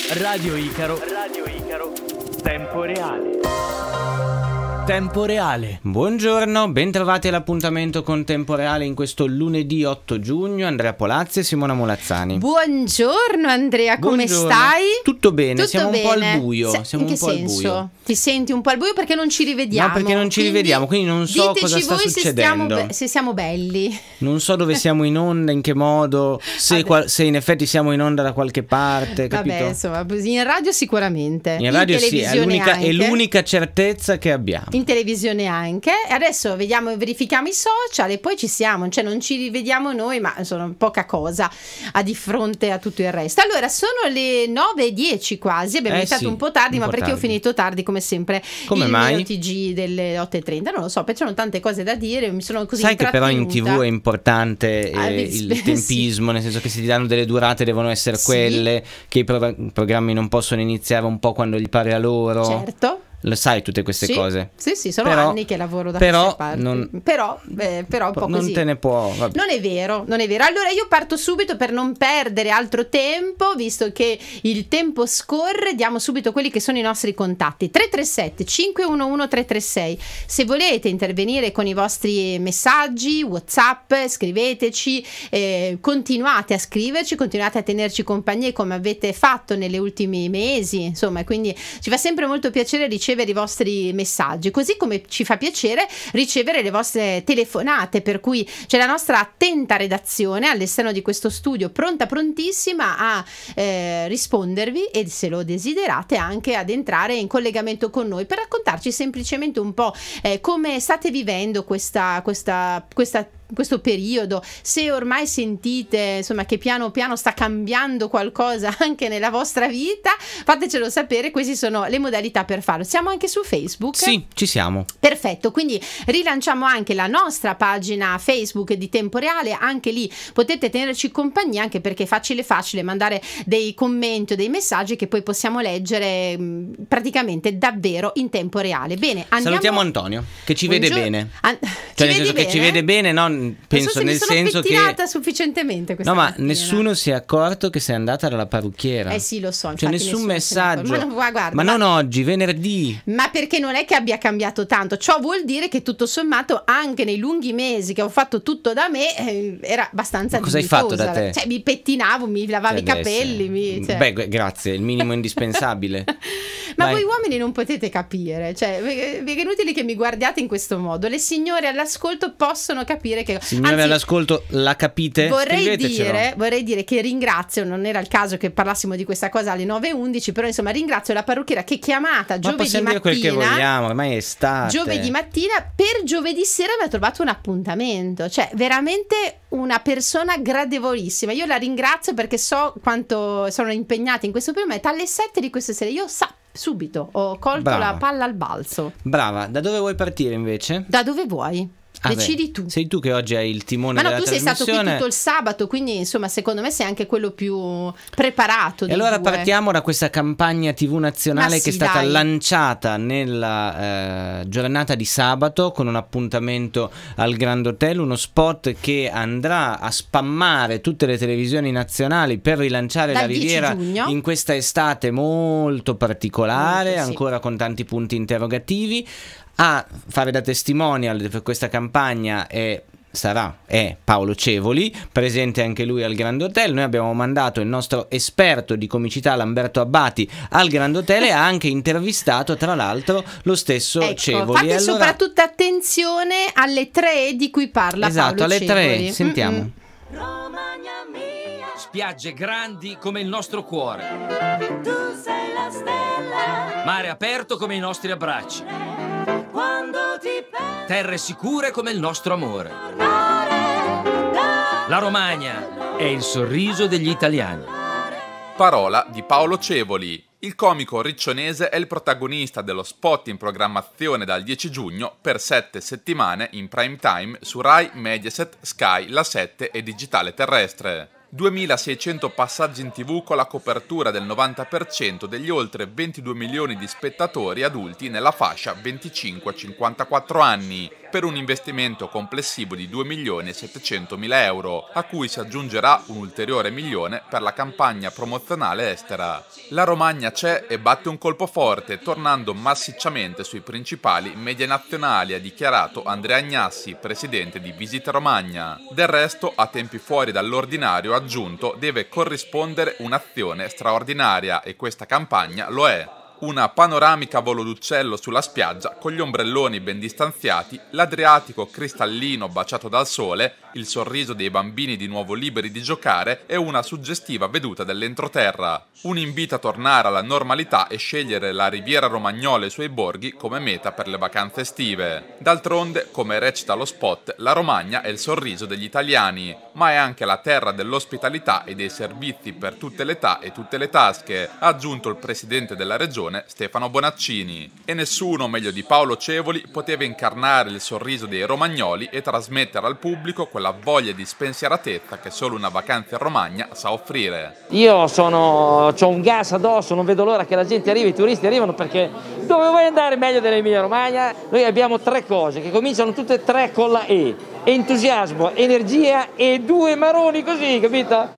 Radio Icaro. Radio Icaro. Tempo reale. Tempo reale. Buongiorno, bentrovati all'appuntamento con Tempo Reale in questo lunedì 8 giugno. Andrea Polazzi e Simona Molazzani. Buongiorno Andrea, come stai? Tutto bene, Tutto siamo bene. un po' al buio. In che senso? Ti senti un po' al buio perché non ci rivediamo? No, perché non ci rivediamo, quindi non so cosa sta succedendo. Se siamo belli. Non so dove siamo in onda, in che modo, se in effetti siamo in onda da qualche parte, capito? Vabbè, insomma, in radio sicuramente. In radio sì, televisione è l'unica certezza che abbiamo. In televisione anche. Adesso verifichiamo i social e poi ci siamo, cioè non ci rivediamo noi, ma sono poca cosa di fronte a tutto il resto. Allora, sono le 9:10 quasi, abbiamo iniziato un po' tardi, ma perché ho finito tardi come sempre. Come mai? Il TG delle 8:30, non lo so, perché c'erano tante cose da dire, mi sono così Sai che però in intrattenuta. TV è importante il tempismo, nel senso che se ti danno delle durate devono essere quelle, che i programmi non possono iniziare un po' quando gli pare a loro. Certo. Lo sai tutte queste cose? Sì, sono anni che lavoro da queste parti. Però un po' non così. te ne può. Vabbè. Non è vero. Allora io parto subito per non perdere altro tempo, visto che il tempo scorre, diamo subito quelli che sono i nostri contatti. 337 511 336. Se volete intervenire con i vostri messaggi, WhatsApp, scriveteci, continuate a scriverci, continuate a tenerci compagnia come avete fatto negli ultimi mesi, insomma, quindi ci fa sempre molto piacere ricevere i vostri messaggi, così come ci fa piacere ricevere le vostre telefonate, per cui c'è la nostra attenta redazione all'esterno di questo studio prontissima a rispondervi, e se lo desiderate anche ad entrare in collegamento con noi per raccontarci semplicemente un po' come state vivendo questo periodo, se ormai sentite insomma che piano piano sta cambiando qualcosa anche nella vostra vita, fatecelo sapere. Queste sono le modalità per farlo. Siamo anche su Facebook? Sì, ci siamo. Perfetto, quindi rilanciamo anche la nostra pagina Facebook di Tempo Reale, anche lì potete tenerci compagnia, anche perché è facile mandare dei commenti o dei messaggi che poi possiamo leggere praticamente davvero in tempo reale. Bene, salutiamo Antonio che ci vede bene, cioè nel senso che ci vede bene, penso nel senso che sufficientemente questa ma mattina. nessuno si è accorto che sei andata dalla parrucchiera. Sì, lo so, cioè nessun messaggio, ma non oggi, venerdì. Ma perché non è che abbia cambiato tanto, ciò vuol dire che tutto sommato anche nei lunghi mesi che ho fatto tutto da me era abbastanza cosa hai fatto da te? Cioè mi pettinavo, mi lavavo i capelli, beh, grazie, il minimo indispensabile. Ma voi uomini non potete capire, cioè è inutile che mi guardiate in questo modo. Le signore all'ascolto possono capire che all'ascolto la capite? Vorrei dire che ringrazio, non era il caso che parlassimo di questa cosa alle 9:11, però insomma ringrazio la parrucchiera che chiamata giovedì mattina, quel che vogliamo, ormai è estate. Giovedì mattina, per giovedì sera mi ha trovato un appuntamento, cioè veramente una persona gradevolissima. Io la ringrazio perché so quanto sono impegnata in questo periodo, alle 7 di questa sera io subito ho colto la palla al balzo. Brava, da dove vuoi partire invece? Da dove vuoi? Decidi tu. Sei tu che oggi hai il timone della trasmissione. Ma no, tu sei stato qui tutto il sabato, quindi insomma secondo me sei anche quello più preparato. E allora partiamo da questa campagna TV nazionale che è stata lanciata nella giornata di sabato con un appuntamento al Grand Hotel, uno spot che andrà a spammare tutte le televisioni nazionali per rilanciare la Riviera in questa estate molto particolare, ancora con tanti punti interrogativi. A fare da testimonial per questa campagna è Paolo Cevoli, presente anche lui al Grand Hotel. Noi abbiamo mandato il nostro esperto di comicità Lamberto Abbati al Grand Hotel e ha anche intervistato tra l'altro lo stesso Cevoli. Fate soprattutto attenzione alle 3 di cui parla Paolo Cevoli. Alle 3, sentiamo. Romagna mia, spiagge grandi come il nostro cuore, tu sei la stella, mare aperto come i nostri abbracci, quando ti perdi, terre sicure come il nostro amore. La Romagna è il sorriso degli italiani. Parola di Paolo Cevoli. Il comico riccionese è il protagonista dello spot in programmazione dal 10 giugno per 7 settimane in prime time su Rai, Mediaset, Sky, La 7 e Digitale Terrestre. 2600 passaggi in TV con la copertura del 90% degli oltre 22 milioni di spettatori adulti nella fascia 25-54 anni. per un investimento complessivo di 2.700.000 euro, a cui si aggiungerà un ulteriore milione per la campagna promozionale estera. La Romagna c'è e batte un colpo forte, tornando massicciamente sui principali media nazionali, ha dichiarato Andrea Agnassi, presidente di Visit Romagna. Del resto, a tempi fuori dall'ordinario, ha aggiunto, deve corrispondere un'azione straordinaria e questa campagna lo è. Una panoramica volo d'uccello sulla spiaggia con gli ombrelloni ben distanziati, l'Adriatico cristallino baciato dal sole, il sorriso dei bambini di nuovo liberi di giocare e una suggestiva veduta dell'entroterra. Un invito a tornare alla normalità e scegliere la Riviera Romagnola e i suoi borghi come meta per le vacanze estive. D'altronde, come recita lo spot, la Romagna è il sorriso degli italiani, ma è anche la terra dell'ospitalità e dei servizi per tutte le età e tutte le tasche, ha aggiunto il presidente della regione Stefano Bonaccini. E nessuno meglio di Paolo Cevoli poteva incarnare il sorriso dei romagnoli e trasmettere al pubblico quella voglia di spensieratezza che solo una vacanza in Romagna sa offrire. Io ho un gas addosso, non vedo l'ora che la gente arrivi, i turisti arrivano, perché dove vuoi andare meglio dell'Emilia Romagna? Noi abbiamo 3 cose che cominciano tutte e 3 con la E: entusiasmo, energia e 2 maroni così, capito?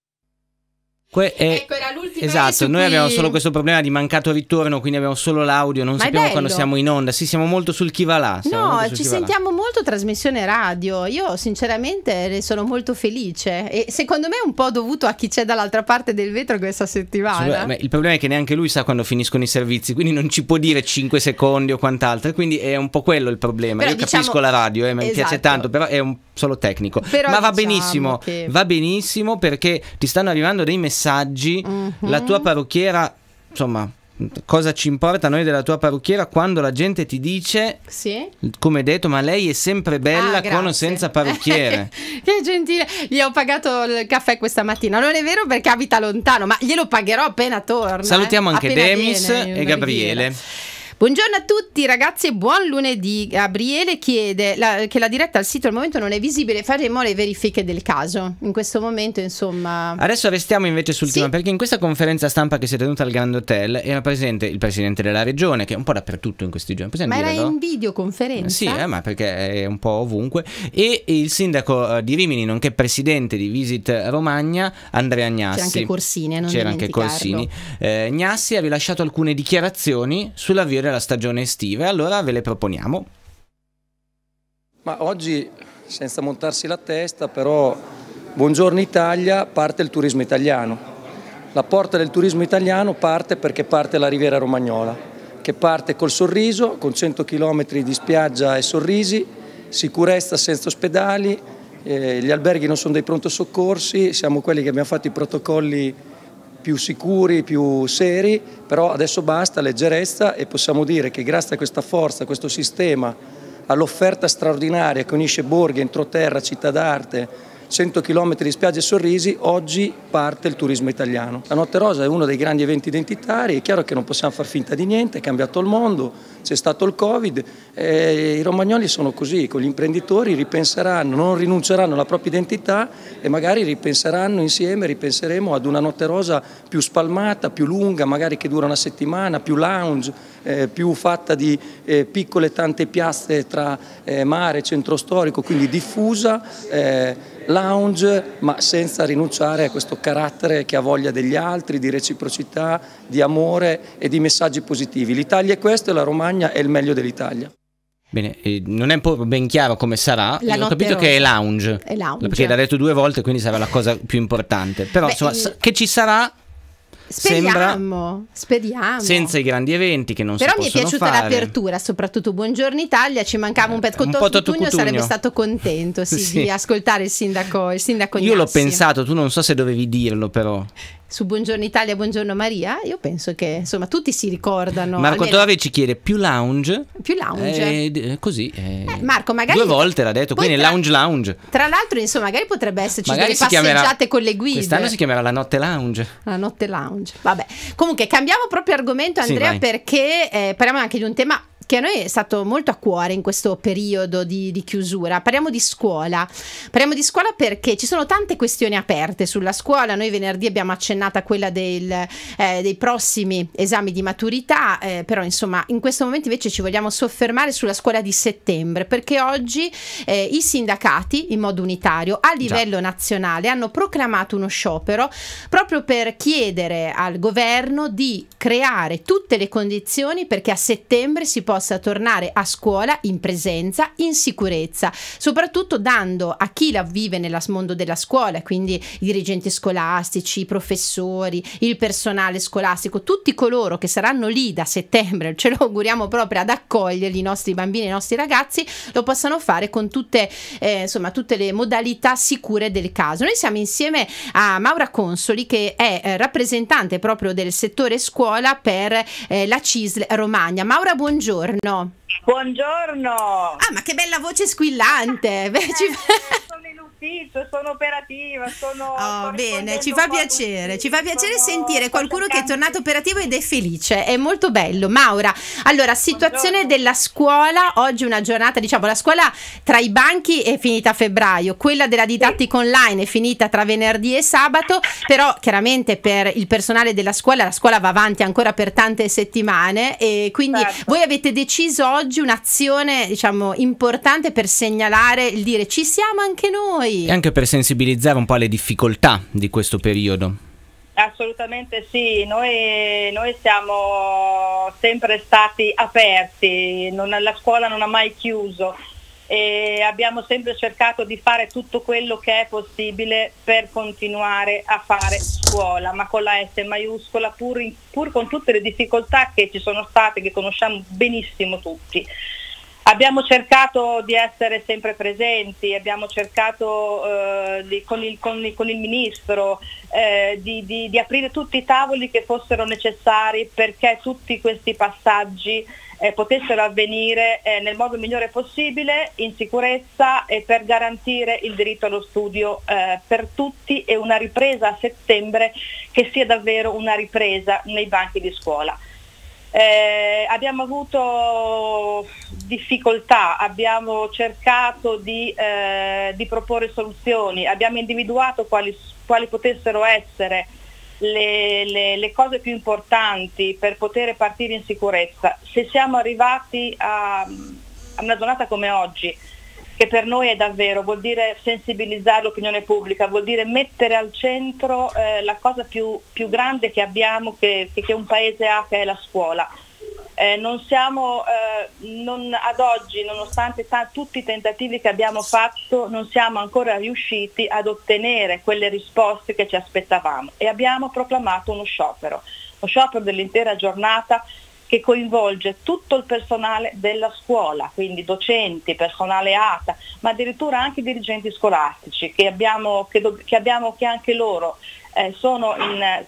Ecco, era l'ultima. Esatto, noi abbiamo solo questo problema di mancato ritorno, quindi abbiamo solo l'audio, non sappiamo quando siamo in onda. Sì, siamo molto sul chi va là. No, ci sentiamo molto trasmissione radio. Io sinceramente ne sono molto felice e secondo me è un po' dovuto a chi c'è dall'altra parte del vetro questa settimana. Il problema è che neanche lui sa quando finiscono i servizi, quindi non ci può dire 5 secondi o quant'altro, quindi è un po' quello il problema. Però, io capisco la radio, mi piace tanto, però è solo tecnico. Però ma va benissimo, va benissimo, perché ti stanno arrivando dei messaggi. La tua parrucchiera, insomma, cosa ci importa a noi della tua parrucchiera quando la gente ti dice, come detto, ma lei è sempre bella con o senza parrucchiere. Che gentile. Gli ho pagato il caffè questa mattina, non è vero perché abita lontano, ma glielo pagherò appena torna. Salutiamo anche Demis e Gabriele. Buongiorno a tutti ragazzi e buon lunedì. Gabriele chiede che la diretta al sito al momento non è visibile, faremo le verifiche del caso. In questo momento, insomma. Adesso restiamo invece sul tema, perché in questa conferenza stampa che si è tenuta al Grand Hotel era presente il presidente della regione, che è un po' dappertutto in questi giorni. Ma era in videoconferenza? Sì, ma perché è un po' ovunque. E il sindaco di Rimini, nonché presidente di Visit Romagna, Andrea Agnassi. C'era anche Corsini, non C'era anche Corsini. Agnassi ha rilasciato alcune dichiarazioni sull'avvio della stagione estiva, e allora ve le proponiamo. Ma oggi, senza montarsi la testa, però Buongiorno Italia, parte il turismo italiano. La porta del turismo italiano parte perché parte la Riviera Romagnola, che parte col sorriso, con 100 km di spiaggia e sorrisi, sicurezza senza ospedali, gli alberghi non sono dei pronto soccorsi, siamo quelli che abbiamo fatto i protocolli più sicuri, più seri, però adesso basta, leggerezza, e possiamo dire che grazie a questa forza, a questo sistema, all'offerta straordinaria che unisce borghi, entroterra, città d'arte, 100 km di spiagge e sorrisi, oggi parte il turismo italiano. La Notte Rosa è uno dei grandi eventi identitari, è chiaro che non possiamo far finta di niente, è cambiato il mondo, c'è stato il Covid, i romagnoli sono così, con gli imprenditori ripenseranno, non rinunceranno alla propria identità e magari ripenseranno insieme, ripenseremo ad una Notte Rosa più spalmata, più lunga, magari che dura una settimana, più lounge, più fatta di piccole tante piazze tra mare e centro storico, quindi diffusa, lounge, ma senza rinunciare a questo carattere che ha voglia degli altri, di reciprocità, di amore e di messaggi positivi. L'Italia è questo e la Romagna è il meglio dell'Italia. Bene, non è proprio ben chiaro come sarà. Ho capito che è lounge, perché l'ha detto 2 volte, quindi sarà la cosa più importante. Però insomma, che ci sarà. Speriamo. Senza i grandi eventi che non si possono fare. Però mi è piaciuta l'apertura, soprattutto Buongiorno Italia, ci mancava un pezzo. Cotugno sarebbe stato contento di ascoltare il sindaco Agnassi. Io l'ho pensato, tu non so se dovevi dirlo però. Su Buongiorno Italia, Buongiorno Maria, io penso che insomma tutti si ricordano. Marco Torri ci chiede più lounge. Così Marco magari 2 volte l'ha detto, quindi lounge. Tra l'altro insomma magari potrebbe esserci delle passeggiate con le guide. Quest'anno si chiamerà la Notte Lounge. La Notte Lounge. Vabbè, comunque cambiamo proprio argomento, Andrea, perché parliamo anche di un tema che a noi è stato molto a cuore in questo periodo di chiusura. Parliamo di scuola perché ci sono tante questioni aperte sulla scuola. Noi venerdì abbiamo accennato a quella dei prossimi esami di maturità, però insomma in questo momento invece ci vogliamo soffermare sulla scuola di settembre, perché oggi i sindacati in modo unitario a livello nazionale hanno proclamato uno sciopero proprio per chiedere al governo di creare tutte le condizioni perché a settembre si possa tornare a scuola in presenza, in sicurezza, soprattutto dando a chi la vive nel mondo della scuola, quindi i dirigenti scolastici, i professori, il personale scolastico, tutti coloro che saranno lì da settembre, ce lo auguriamo proprio, ad accoglierli, i nostri bambini e i nostri ragazzi, lo possano fare con tutte le modalità sicure del caso. Noi siamo insieme a Maura Consoli, che è rappresentante proprio del settore scuola per la CISL Romagna. Maura, buongiorno. Buongiorno. Ah, ma che bella voce squillante. Sono in ufficio, sono operativa, bene, ci fa piacere sentire qualcuno che è tornato operativo ed è felice, è molto bello. Maura, allora, situazione della scuola, oggi una giornata, diciamo, la scuola tra i banchi è finita a febbraio, quella della didattica online è finita tra venerdì e sabato, però chiaramente per il personale della scuola, la scuola va avanti ancora per tante settimane, e quindi voi avete deciso oggi un'azione, diciamo, importante per segnalare il dire ci siamo anche noi. E anche per sensibilizzare un po' alle difficoltà di questo periodo. Assolutamente sì, noi siamo sempre stati aperti, la scuola non ha mai chiuso e abbiamo sempre cercato di fare tutto quello che è possibile per continuare a fare scuola, ma con la S maiuscola, pur con tutte le difficoltà che ci sono state, che conosciamo benissimo tutti. Abbiamo cercato di essere sempre presenti, abbiamo cercato con il ministro di aprire tutti i tavoli che fossero necessari perché tutti questi passaggi potessero avvenire nel modo migliore possibile, in sicurezza e per garantire il diritto allo studio per tutti e una ripresa a settembre che sia davvero una ripresa nei banchi di scuola. Abbiamo avuto difficoltà, abbiamo cercato di proporre soluzioni, abbiamo individuato quali potessero essere le cose più importanti per poter partire in sicurezza. Se siamo arrivati a una giornata come oggi, che per noi è davvero, vuol dire sensibilizzare l'opinione pubblica, vuol dire mettere al centro la cosa più grande che abbiamo, che un paese ha, che è la scuola. Ad oggi, nonostante tutti i tentativi che abbiamo fatto, non siamo ancora riusciti ad ottenere quelle risposte che ci aspettavamo e abbiamo proclamato uno sciopero dell'intera giornata che coinvolge tutto il personale della scuola, quindi docenti, personale ATA, ma addirittura anche i dirigenti scolastici che anche loro sono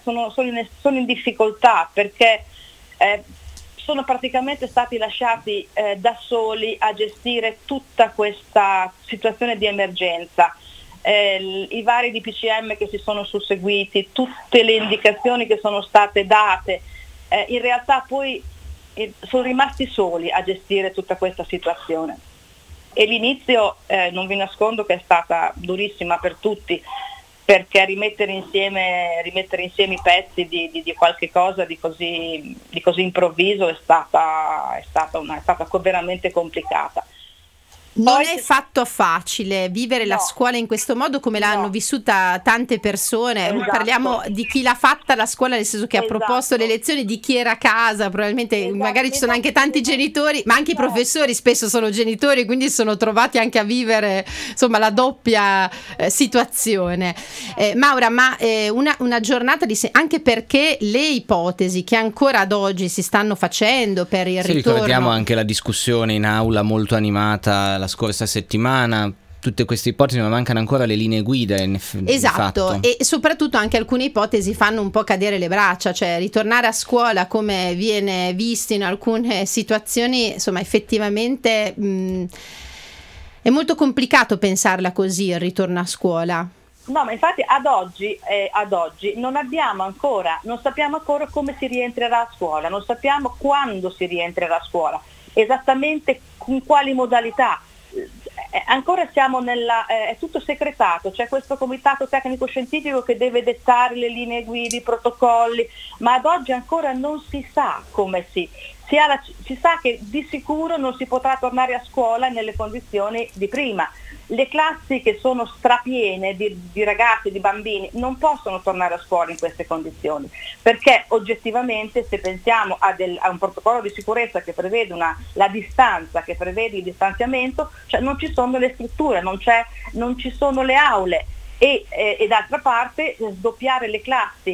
in difficoltà perché sono praticamente stati lasciati da soli a gestire tutta questa situazione di emergenza. I vari DPCM che si sono susseguiti, tutte le indicazioni che sono state date, in realtà poi sono rimasti soli a gestire tutta questa situazione. E l'inizio, non vi nascondo che è stata durissima per tutti, perché rimettere insieme i pezzi di qualche cosa di così improvviso è stata veramente complicata. Non è fatto facile vivere la scuola in questo modo come l'hanno vissuta tante persone. Esatto. Parliamo di chi l'ha fatta la scuola, nel senso che ha proposto le lezioni, di chi era a casa, probabilmente magari ci sono anche tanti genitori, ma anche i professori spesso sono genitori, quindi sono trovati anche a vivere, insomma, la doppia situazione. Maura, ma una giornata anche perché le ipotesi che ancora ad oggi si stanno facendo per il ritorno. Ricordiamo anche la discussione in aula molto animata la scorsa settimana, tutte queste ipotesi, ma mancano ancora le linee guida. Esatto, e soprattutto anche alcune ipotesi fanno un po' cadere le braccia, cioè ritornare a scuola come viene visto in alcune situazioni, insomma, effettivamente è molto complicato pensarla così, il ritorno a scuola. No, ma infatti ad oggi non sappiamo ancora come si rientrerà a scuola, non sappiamo quando si rientrerà a scuola. esattamente con quali modalità. Ancora siamo è tutto secretato, c'è questo comitato tecnico scientifico che deve dettare le linee guida, i protocolli, ma ad oggi ancora non si sa come si sa che di sicuro non si potrà tornare a scuola nelle condizioni di prima. Le classi che sono strapiene di ragazzi, di bambini, non possono tornare a scuola in queste condizioni, perché oggettivamente, se pensiamo a un protocollo di sicurezza che prevede la distanza, che prevede il distanziamento, cioè non ci sono le strutture, non ci sono le aule. E d'altra parte sdoppiare le classi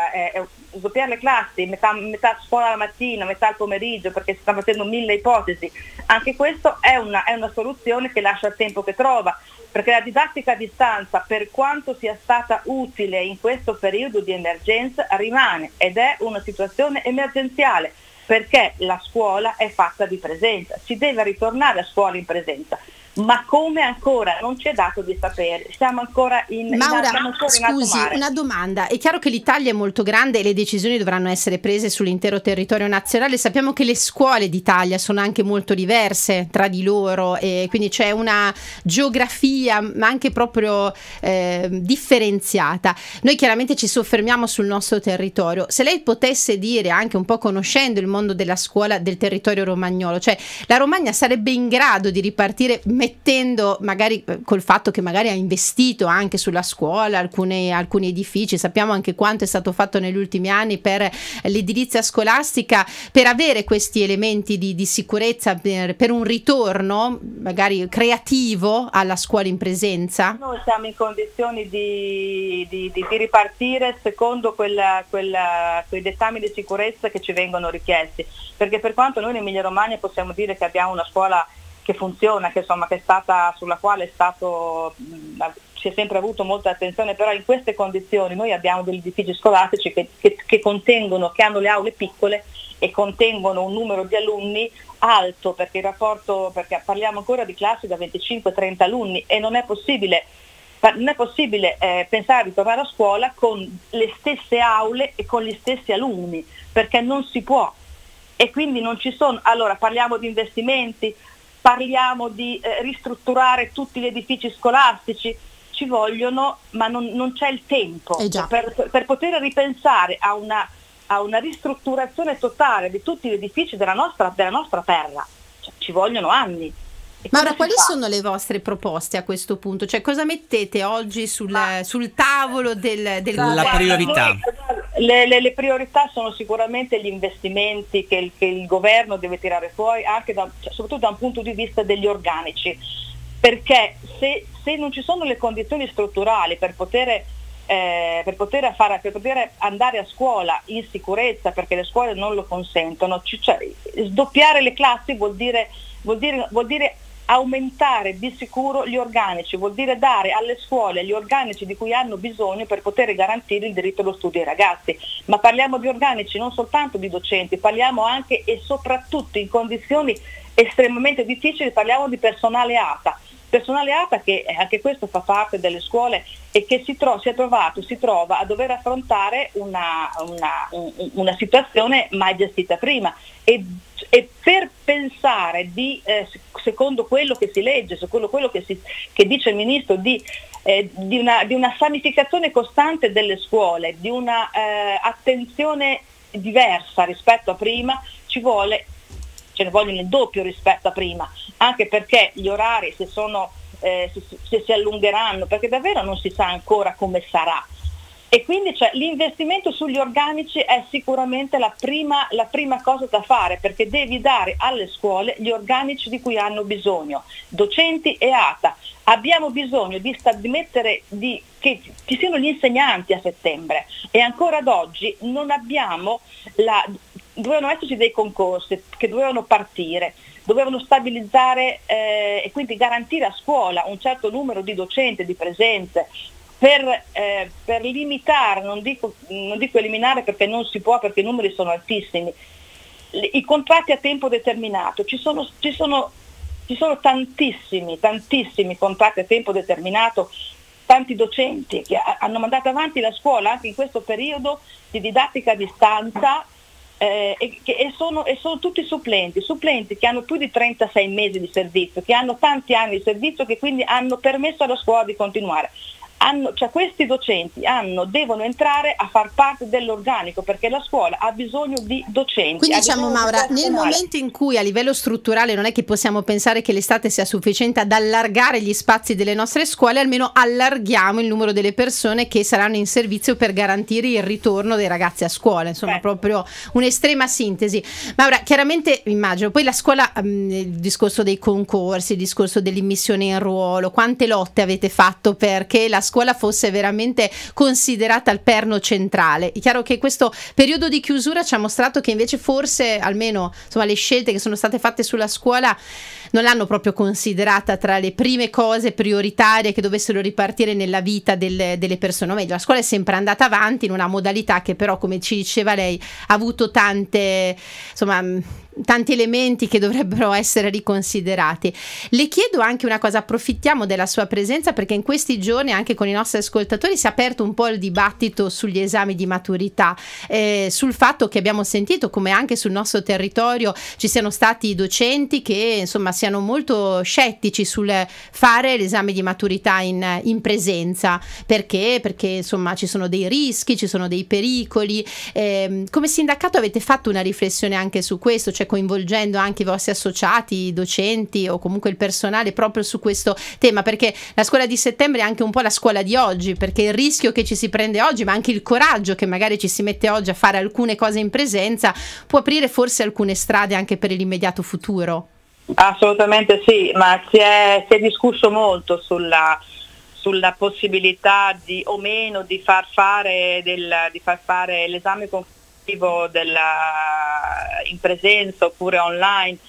metà scuola la mattina, metà il pomeriggio, perché si stanno facendo 1000 ipotesi, anche questo è una soluzione che lascia il tempo che trova, perché la didattica a distanza, per quanto sia stata utile in questo periodo di emergenza, rimane ed è una situazione emergenziale, perché la scuola è fatta di presenza, si deve ritornare a scuola in presenza. Ma come ancora non ci è dato di sapere, siamo ancora Maura, scusi, una domanda. È chiaro che l'Italia è molto grande e le decisioni dovranno essere prese sull'intero territorio nazionale. Sappiamo che le scuole d'Italia sono anche molto diverse tra di loro e quindi c'è una geografia ma anche proprio differenziata. Noi chiaramente ci soffermiamo sul nostro territorio. Se lei potesse dire, anche un po' conoscendo il mondo della scuola del territorio romagnolo, cioè la Romagna sarebbe in grado di ripartire mettendo, magari col fatto che magari ha investito anche sulla scuola, alcuni edifici, sappiamo anche quanto è stato fatto negli ultimi anni per l'edilizia scolastica, per avere questi elementi di sicurezza per un ritorno magari creativo alla scuola in presenza? Noi siamo in condizioni di ripartire secondo quei dettami di sicurezza che ci vengono richiesti, perché per quanto noi in Emilia Romagna possiamo dire che abbiamo una scuola che funziona, sulla quale si è sempre avuto molta attenzione, però in queste condizioni noi abbiamo degli edifici scolastici che hanno le aule piccole e contengono un numero di alunni alto, perché perché parliamo ancora di classi da 25-30 alunni e non è possibile pensare di tornare a scuola con le stesse aule e con gli stessi alunni, perché non si può. E quindi non ci sono, allora parliamo di investimenti, parliamo di ristrutturare tutti gli edifici scolastici, ci vogliono, ma non c'è il tempo per poter ripensare a una ristrutturazione totale di tutti gli edifici della nostra terra, cioè, ci vogliono anni. Maura, quali sono le vostre proposte a questo punto? Cioè, cosa mettete oggi sul tavolo del la priorità? Le priorità sono sicuramente gli investimenti che il governo deve tirare fuori, anche soprattutto da un punto di vista degli organici, perché se non ci sono le condizioni strutturali per poter andare a scuola in sicurezza, perché le scuole non lo consentono, sdoppiare le classi vuol dire aumentare di sicuro gli organici, vuol dire dare alle scuole gli organici di cui hanno bisogno per poter garantire il diritto allo studio ai ragazzi. Ma parliamo di organici non soltanto di docenti, parliamo anche e soprattutto in condizioni estremamente difficili, parliamo di personale ATA. Personale ATA che anche questo fa parte delle scuole e che si trova a dover affrontare una situazione mai gestita prima e per pensare secondo quello che si legge, secondo quello che dice il ministro di una sanificazione costante delle scuole, di una attenzione diversa rispetto a prima, ce ne vogliono il doppio rispetto a prima, anche perché gli orari se si allungheranno, perché davvero non si sa ancora come sarà. E quindi l'investimento sugli organici è sicuramente la prima cosa da fare, perché devi dare alle scuole gli organici di cui hanno bisogno, docenti e ATA. Abbiamo bisogno che ci siano gli insegnanti a settembre e ancora ad oggi non abbiamo dovevano esserci dei concorsi che dovevano partire, dovevano stabilizzare e quindi garantire a scuola un certo numero di docenti, di presenze, per limitare, non dico eliminare perché non si può, perché i numeri sono altissimi, i contratti a tempo determinato. Ci sono tantissimi contratti a tempo determinato, tanti docenti che hanno mandato avanti la scuola anche in questo periodo di didattica a distanza e sono tutti supplenti che hanno più di 36 mesi di servizio, che hanno tanti anni di servizio, che quindi hanno permesso alla scuola di continuare. Cioè questi docenti devono entrare a far parte dell'organico, perché la scuola ha bisogno di docenti. Quindi diciamo, Maura, nel momento in cui a livello strutturale non è che possiamo pensare che l'estate sia sufficiente ad allargare gli spazi delle nostre scuole, almeno allarghiamo il numero delle persone che saranno in servizio per garantire il ritorno dei ragazzi a scuola, insomma proprio un'estrema sintesi. Maura, chiaramente immagino poi la scuola, il discorso dei concorsi, il discorso dell'immissione in ruolo, quante lotte avete fatto perché la scuola fosse veramente considerata il perno centrale. È chiaro che questo periodo di chiusura ci ha mostrato che invece forse almeno insomma le scelte che sono state fatte sulla scuola non l'hanno proprio considerata tra le prime cose prioritarie che dovessero ripartire nella vita delle persone. O meglio, la scuola è sempre andata avanti in una modalità che però, come ci diceva lei, ha avuto tanti elementi che dovrebbero essere riconsiderati. Le chiedo anche una cosa, approfittiamo della sua presenza perché in questi giorni anche con i nostri ascoltatori si è aperto un po' il dibattito sugli esami di maturità, sul fatto che abbiamo sentito come anche sul nostro territorio ci siano stati docenti che insomma siano molto scettici sul fare l'esame di maturità in presenza perché insomma ci sono dei rischi, ci sono dei pericoli. Come sindacato avete fatto una riflessione anche su questo, cioè coinvolgendo anche i vostri associati, i docenti o comunque il personale proprio su questo tema, perché la scuola di settembre è anche un po' la scuola di oggi, perché il rischio che ci si prende oggi, ma anche il coraggio che magari ci si mette oggi a fare alcune cose in presenza, può aprire forse alcune strade anche per l'immediato futuro. Assolutamente sì, ma si è discusso molto sulla possibilità o meno di far fare l'esame conclusivo in presenza oppure online,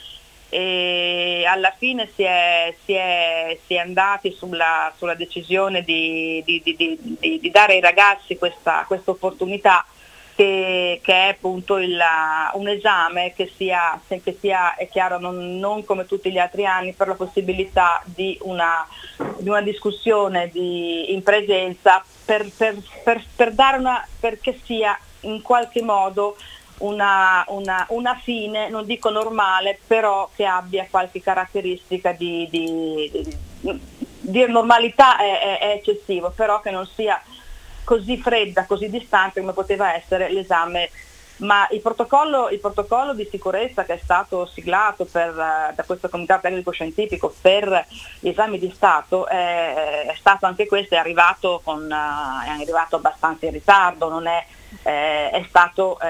e alla fine si è andati sulla decisione di dare ai ragazzi questa opportunità che è appunto un esame che sia, è chiaro, non come tutti gli altri anni, per la possibilità di una discussione in presenza per dare perché sia in qualche modo una fine, non dico normale, però che abbia qualche caratteristica di normalità è eccessivo, però che non sia così fredda, così distante come poteva essere l'esame. Ma il protocollo di sicurezza che è stato siglato da questo comitato tecnico scientifico per gli esami di Stato è stato anche questo, è arrivato abbastanza in ritardo, non è stato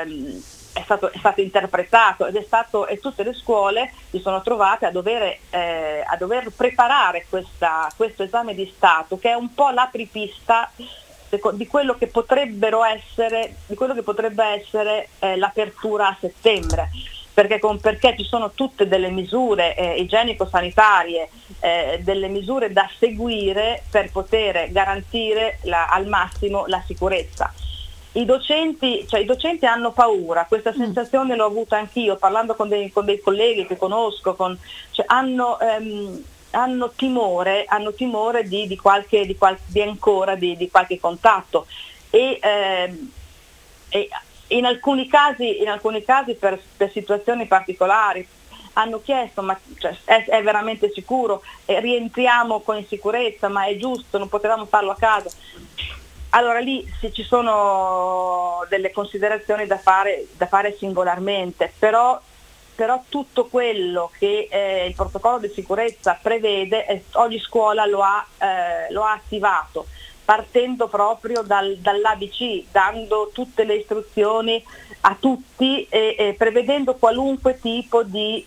interpretato e tutte le scuole si sono trovate a dover preparare questo esame di Stato, che è un po' l'apripista di quello che potrebbe essere l'apertura a settembre, perché ci sono tutte delle misure igienico-sanitarie, delle misure da seguire per poter garantire al massimo la sicurezza. I docenti hanno paura, questa sensazione l'ho avuta anch'io parlando con dei colleghi che conosco, hanno timore di qualche contatto e in alcuni casi per situazioni particolari hanno chiesto è veramente sicuro, rientriamo in sicurezza, ma è giusto, non potevamo farlo a casa. Allora lì ci sono delle considerazioni da fare singolarmente, però tutto quello che il protocollo di sicurezza prevede, ogni scuola lo ha attivato, partendo proprio dall'ABC, dando tutte le istruzioni a tutti e prevedendo qualunque tipo di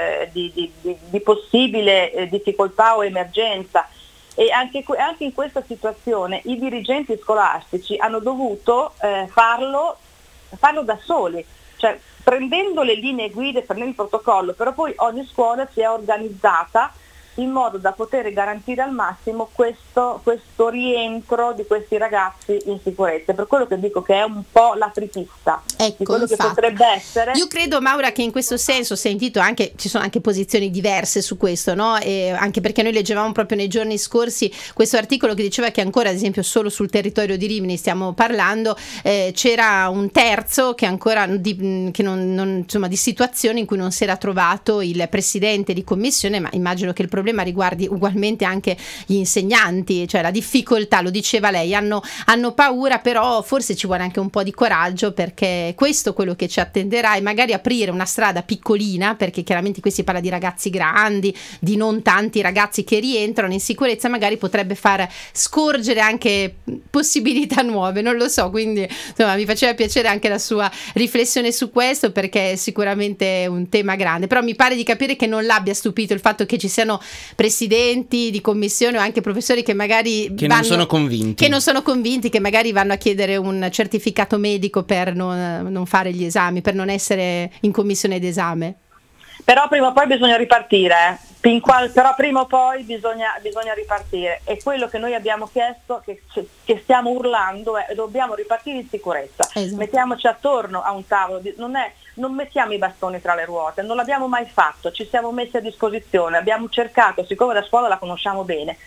possibile difficoltà o emergenza. E anche in questa situazione i dirigenti scolastici hanno dovuto farlo da soli, cioè prendendo le linee guida, prendendo il protocollo, però poi ogni scuola si è organizzata in modo da poter garantire al massimo questo rientro di questi ragazzi in sicurezza. Per quello che dico che è un po' l'apripista di quello che potrebbe essere. Io credo, Maura, che in questo senso, ho sentito anche, ci sono anche posizioni diverse su questo, no? E anche perché noi leggevamo proprio nei giorni scorsi questo articolo che diceva che ancora, ad esempio, solo sul territorio di Rimini stiamo parlando, c'era un terzo che ancora di situazioni in cui non si era trovato il presidente di commissione, ma immagino che il problema riguardi ugualmente anche gli insegnanti, cioè la difficoltà, lo diceva lei, hanno paura, però forse ci vuole anche un po' di coraggio, perché questo è quello che ci attenderà, e magari aprire una strada piccolina, perché chiaramente qui si parla di ragazzi grandi, di non tanti ragazzi che rientrano in sicurezza, magari potrebbe far scorgere anche possibilità nuove, non lo so, quindi insomma mi faceva piacere anche la sua riflessione su questo, perché è sicuramente un tema grande, però mi pare di capire che non l'abbia stupito il fatto che ci siano presidenti di commissione o anche professori che magari non sono convinti, che magari vanno a chiedere un certificato medico per non fare gli esami, per non essere in commissione d'esame. Però prima o poi bisogna ripartire, però prima o poi bisogna ripartire, e quello che noi abbiamo chiesto, che stiamo urlando, è: dobbiamo ripartire in sicurezza. Esatto. Mettiamoci attorno a un tavolo, non mettiamo i bastoni tra le ruote, non l'abbiamo mai fatto, ci siamo messi a disposizione, abbiamo cercato, siccome la scuola la conosciamo bene,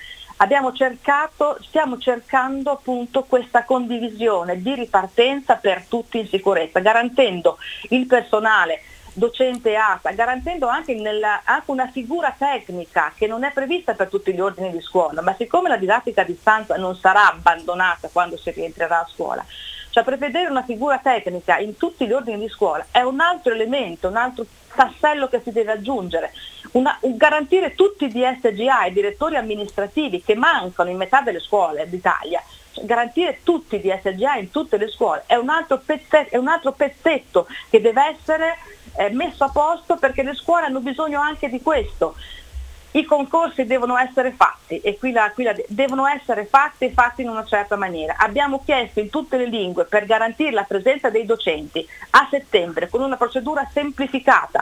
stiamo cercando appunto questa condivisione di ripartenza per tutti in sicurezza, garantendo il personale docente ATA, garantendo anche una figura tecnica che non è prevista per tutti gli ordini di scuola, ma siccome la didattica a distanza non sarà abbandonata quando si rientrerà a scuola, cioè prevedere una figura tecnica in tutti gli ordini di scuola è un altro elemento, un altro tassello che si deve aggiungere. Garantire tutti i DSGA e direttori amministrativi che mancano in metà delle scuole d'Italia, cioè garantire tutti i DSGA in tutte le scuole è un altro pezzetto che deve essere messo a posto, perché le scuole hanno bisogno anche di questo. I concorsi devono essere fatti, e devono essere fatti in una certa maniera. Abbiamo chiesto in tutte le lingue, per garantire la presenza dei docenti a settembre con una procedura semplificata,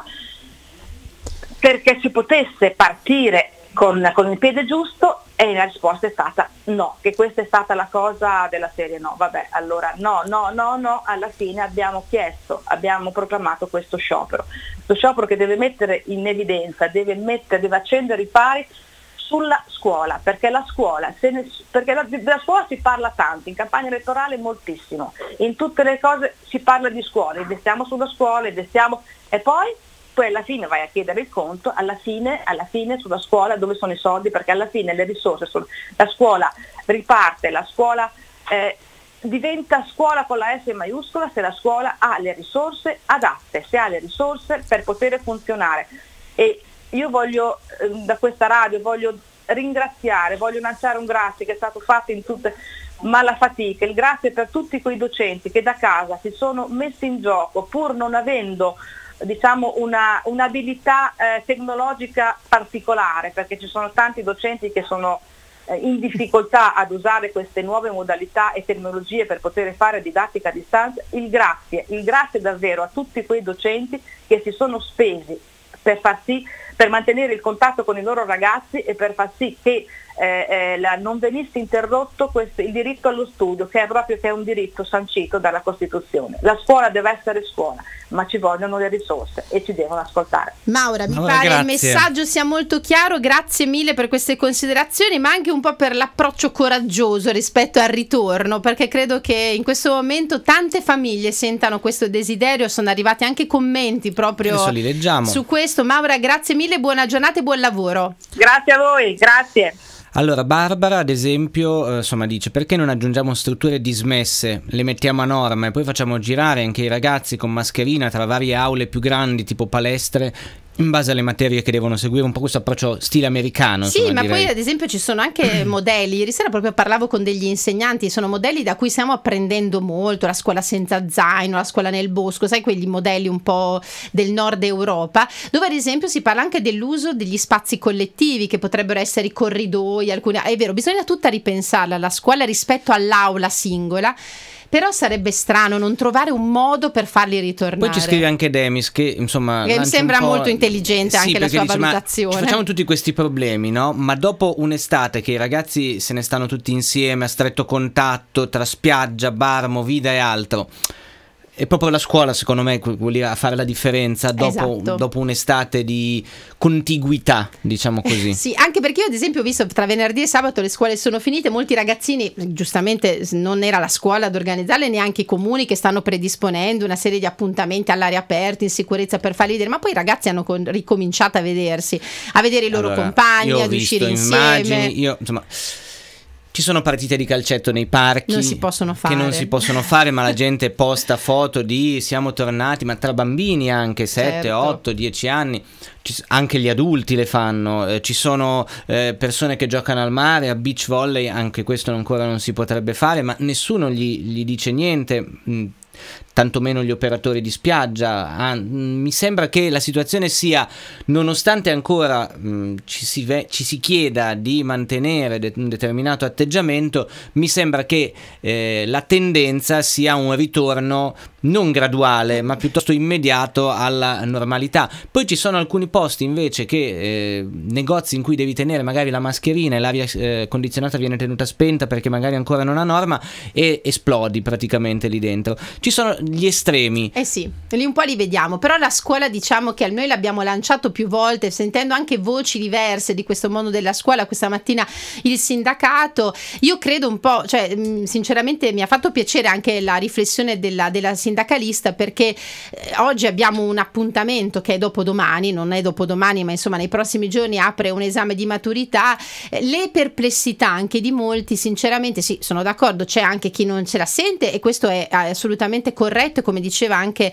perché si potesse partire con il piede giusto, e la risposta è stata no, che questa è stata la cosa della serie no, vabbè, allora no, alla fine abbiamo proclamato questo sciopero che deve mettere in evidenza, deve accendere i fari sulla scuola, perché della scuola si parla tanto, in campagna elettorale moltissimo, in tutte le cose si parla di scuola, investiamo sulla scuola, e poi alla fine vai a chiedere il conto, alla fine sulla scuola dove sono i soldi, perché alla fine le risorse, la scuola riparte, la scuola diventa scuola con la S maiuscola se la scuola ha le risorse adatte, se ha le risorse per poter funzionare. E io voglio, da questa radio, voglio lanciare un grazie che è stato fatto in tutte, ma la fatica, il grazie per tutti quei docenti che da casa si sono messi in gioco pur non avendo un'abilità tecnologica particolare, perché ci sono tanti docenti che sono in difficoltà ad usare queste nuove modalità e tecnologie per poter fare didattica a distanza. Il grazie davvero a tutti quei docenti che si sono spesi per mantenere il contatto con i loro ragazzi e per far sì che non venisse interrotto il diritto allo studio, che è un diritto sancito dalla Costituzione. La scuola deve essere scuola, ma ci vogliono le risorse e ci devono ascoltare. Maura, mi pare grazie. Il messaggio sia molto chiaro, grazie mille per queste considerazioni, ma anche un po' per l'approccio coraggioso rispetto al ritorno, perché credo che in questo momento tante famiglie sentano questo desiderio, sono arrivati anche commenti proprio su questo. Maura, grazie mille, buona giornata e buon lavoro. Grazie a voi, grazie. Allora Barbara ad esempio dice: perché non aggiungiamo strutture dismesse, le mettiamo a norma e poi facciamo girare anche i ragazzi con mascherina tra varie aule più grandi tipo palestre, in base alle materie che devono seguire, un po' questo approccio stile americano. Sì, ma direi. Poi ad esempio ci sono anche modelli, ieri sera proprio parlavo con degli insegnanti, sono modelli da cui stiamo apprendendo molto, la scuola senza zaino, la scuola nel bosco, sai, quegli modelli un po' del nord Europa, dove ad esempio si parla anche dell'uso degli spazi collettivi che potrebbero essere i corridoi, è vero, bisogna tutta ripensarla la scuola rispetto all'aula singola, però sarebbe strano non trovare un modo per farli ritornare. Poi ci scrive anche Demis che insomma che mi sembra molto intelligente anche la sua valutazione. Ci facciamo tutti questi problemi, no? Ma dopo un'estate che i ragazzi se ne stanno tutti insieme a stretto contatto tra spiaggia, bar, movida e altro, è proprio la scuola, secondo me, a fare la differenza dopo un'estate di contiguità, diciamo così. Sì, anche perché io ad esempio ho visto tra venerdì e sabato le scuole sono finite, molti ragazzini, giustamente non era la scuola ad organizzarle, neanche i comuni che stanno predisponendo una serie di appuntamenti all'aria aperta in sicurezza per farli vedere, ma poi i ragazzi hanno ricominciato a vedersi, a vedere i loro compagni, ad uscire insieme. Insomma, ci sono partite di calcetto nei parchi non si possono fare. Che non si possono fare, ma la gente posta foto di siamo tornati, ma tra bambini anche 7, 8, 10 anni, anche gli adulti le fanno, ci sono persone che giocano al mare, a beach volley, anche questo ancora non si potrebbe fare, ma nessuno gli dice niente, tantomeno gli operatori di spiaggia. Mi sembra che la situazione sia, nonostante ancora ci si chieda di mantenere un determinato atteggiamento, mi sembra che la tendenza sia un ritorno non graduale ma piuttosto immediato alla normalità. Poi ci sono alcuni posti invece che negozi in cui devi tenere magari la mascherina e l'aria condizionata viene tenuta spenta perché magari ancora non ha norma e esplodi praticamente lì dentro. Ci sono gli estremi. Sì, lì un po' li vediamo, però la scuola, diciamo che noi l'abbiamo lanciato più volte, sentendo anche voci diverse di questo mondo della scuola. Questa mattina il sindacato, io credo un po', cioè sinceramente mi ha fatto piacere anche la riflessione della sindacalista, perché oggi abbiamo un appuntamento che è dopodomani, non è dopodomani ma insomma nei prossimi giorni apre un esame di maturità. Le perplessità anche di molti, sinceramente sì, sono d'accordo, c'è anche chi non ce la sente e questo è assolutamente corretto, come diceva anche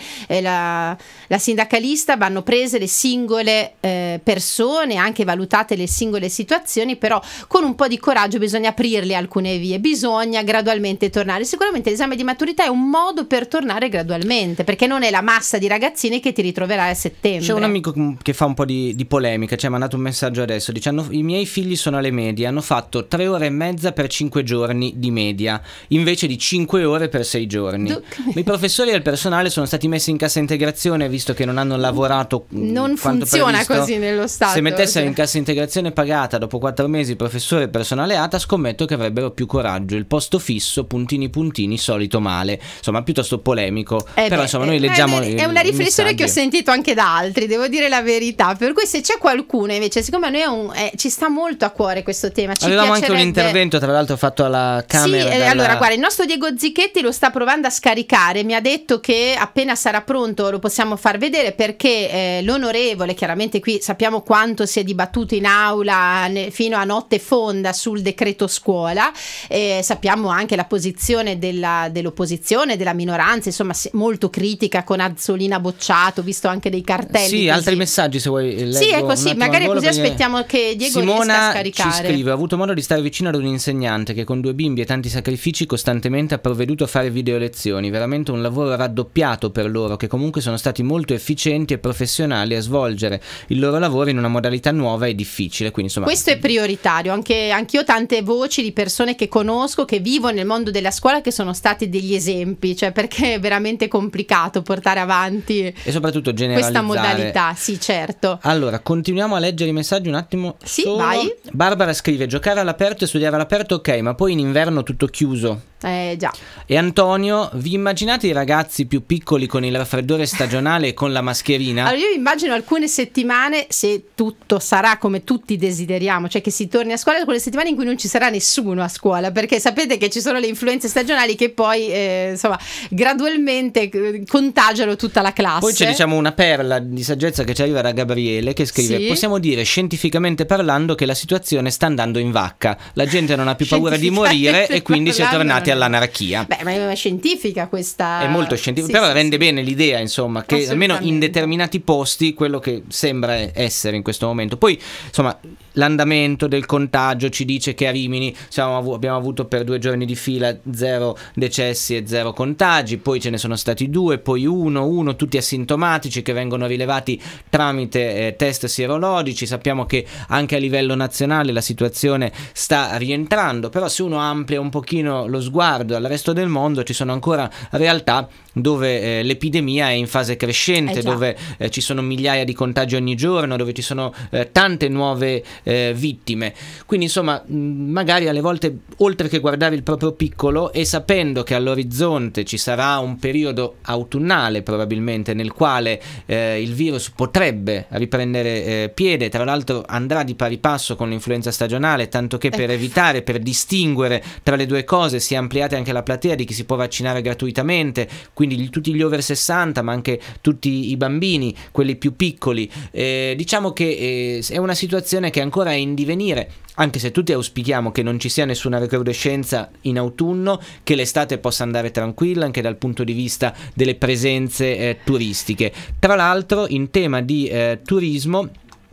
la sindacalista, vanno prese le singole persone, anche valutate le singole situazioni, però con un po' di coraggio bisogna aprirle alcune vie, bisogna gradualmente tornare. Sicuramente l'esame di maturità è un modo per tornare gradualmente, perché non è la massa di ragazzini che ti ritroverai a settembre. C'è un amico che fa un po' di polemica, ci ha mandato un messaggio adesso dicendo: i miei figli sono alle medie, hanno fatto 3 ore e mezza per 5 giorni di media invece di 5 ore per 6 giorni. I professori e il personale sono stati messi in cassa integrazione, visto che non hanno lavorato non quanto funziona previsto. Così nello Stato. Se mettessero in cassa integrazione pagata dopo 4 mesi professore e personale ATA, scommetto che avrebbero più coraggio. Il posto fisso, puntini puntini, solito male. Insomma, piuttosto polemico. Però insomma noi leggiamo è una riflessione che ho sentito anche da altri, devo dire la verità, per cui se c'è qualcuno invece, siccome a noi ci sta molto a cuore questo tema, avevamo anche un intervento tra l'altro fatto alla Camera. Sì, allora guarda, il nostro Diego Zicchetti lo sta provando a scaricare, mi ha detto che appena sarà pronto lo possiamo far vedere, perché l'onorevole, chiaramente qui sappiamo quanto si è dibattuto in aula fino a notte fonda sul decreto scuola, sappiamo anche la posizione dell'opposizione, della minoranza, insomma molto critica, con Azzolina bocciato, visto anche dei cartelli. Sì, così. Altri messaggi se vuoi. Sì, è così, magari così aspettiamo che Diego riesca a scaricare. Ci scrive: ho avuto modo di stare vicino ad un insegnante che con 2 bimbi e tanti sacrifici costantemente ha provveduto a fare video lezioni, veramente un lavoro raddoppiato per loro, che comunque sono stati molto efficienti e professionali a svolgere il loro lavoro in una modalità nuova e difficile. Quindi insomma questo è prioritario. Anch'io ho tante voci di persone che conosco, che vivono nel mondo della scuola, che sono stati degli esempi, cioè perché è veramente complicato portare avanti e soprattutto generalizzare questa modalità. Sì, certo. Allora, continuiamo a leggere i messaggi un attimo. Sì, solo. vai. Barbara scrive: giocare all'aperto e studiare all'aperto ok, ma poi in inverno tutto chiuso. Già. E Antonio: vi immaginate i ragazzi più piccoli con il raffreddore stagionale e con la mascherina? Allora io immagino alcune settimane, se tutto sarà come tutti desideriamo, cioè che si torni a scuola, quelle settimane in cui non ci sarà nessuno a scuola, perché sapete che ci sono le influenze stagionali che poi insomma gradualmente contagiano tutta la classe. Poi c'è diciamo una perla di saggezza che ci arriva da Gabriele, che scrive: sì? Possiamo dire scientificamente parlando che la situazione sta andando in vacca, la gente non ha più paura di morire e quindi si è tornati all'anarchia. Beh, ma è scientifica questa. È molto scientifica, però rende bene l'idea, insomma, che almeno in determinati posti quello che sembra essere in questo momento. Poi, insomma, l'andamento del contagio ci dice che a Rimini abbiamo avuto per 2 giorni di fila 0 decessi e 0 contagi, poi ce ne sono stati 2, poi uno, tutti asintomatici che vengono rilevati tramite test sierologici. Sappiamo che anche a livello nazionale la situazione sta rientrando, però se uno amplia un pochino lo sguardo riguardo al resto del mondo ci sono ancora realtà dove l'epidemia è in fase crescente, dove ci sono migliaia di contagi ogni giorno, dove ci sono tante nuove vittime. Quindi insomma, magari alle volte, oltre che guardare il proprio piccolo e sapendo che all'orizzonte ci sarà un periodo autunnale probabilmente nel quale il virus potrebbe riprendere piede, tra l'altro andrà di pari passo con l'influenza stagionale, tanto che per evitare, per distinguere tra le due cose, si è ampliata anche la platea di chi si può vaccinare gratuitamente, quindi tutti gli over 60, ma anche tutti i bambini, quelli più piccoli. Diciamo che è una situazione che ancora è in divenire, anche se tutti auspichiamo che non ci sia nessuna recrudescenza in autunno, che l'estate possa andare tranquilla anche dal punto di vista delle presenze turistiche. Tra l'altro, in tema di turismo,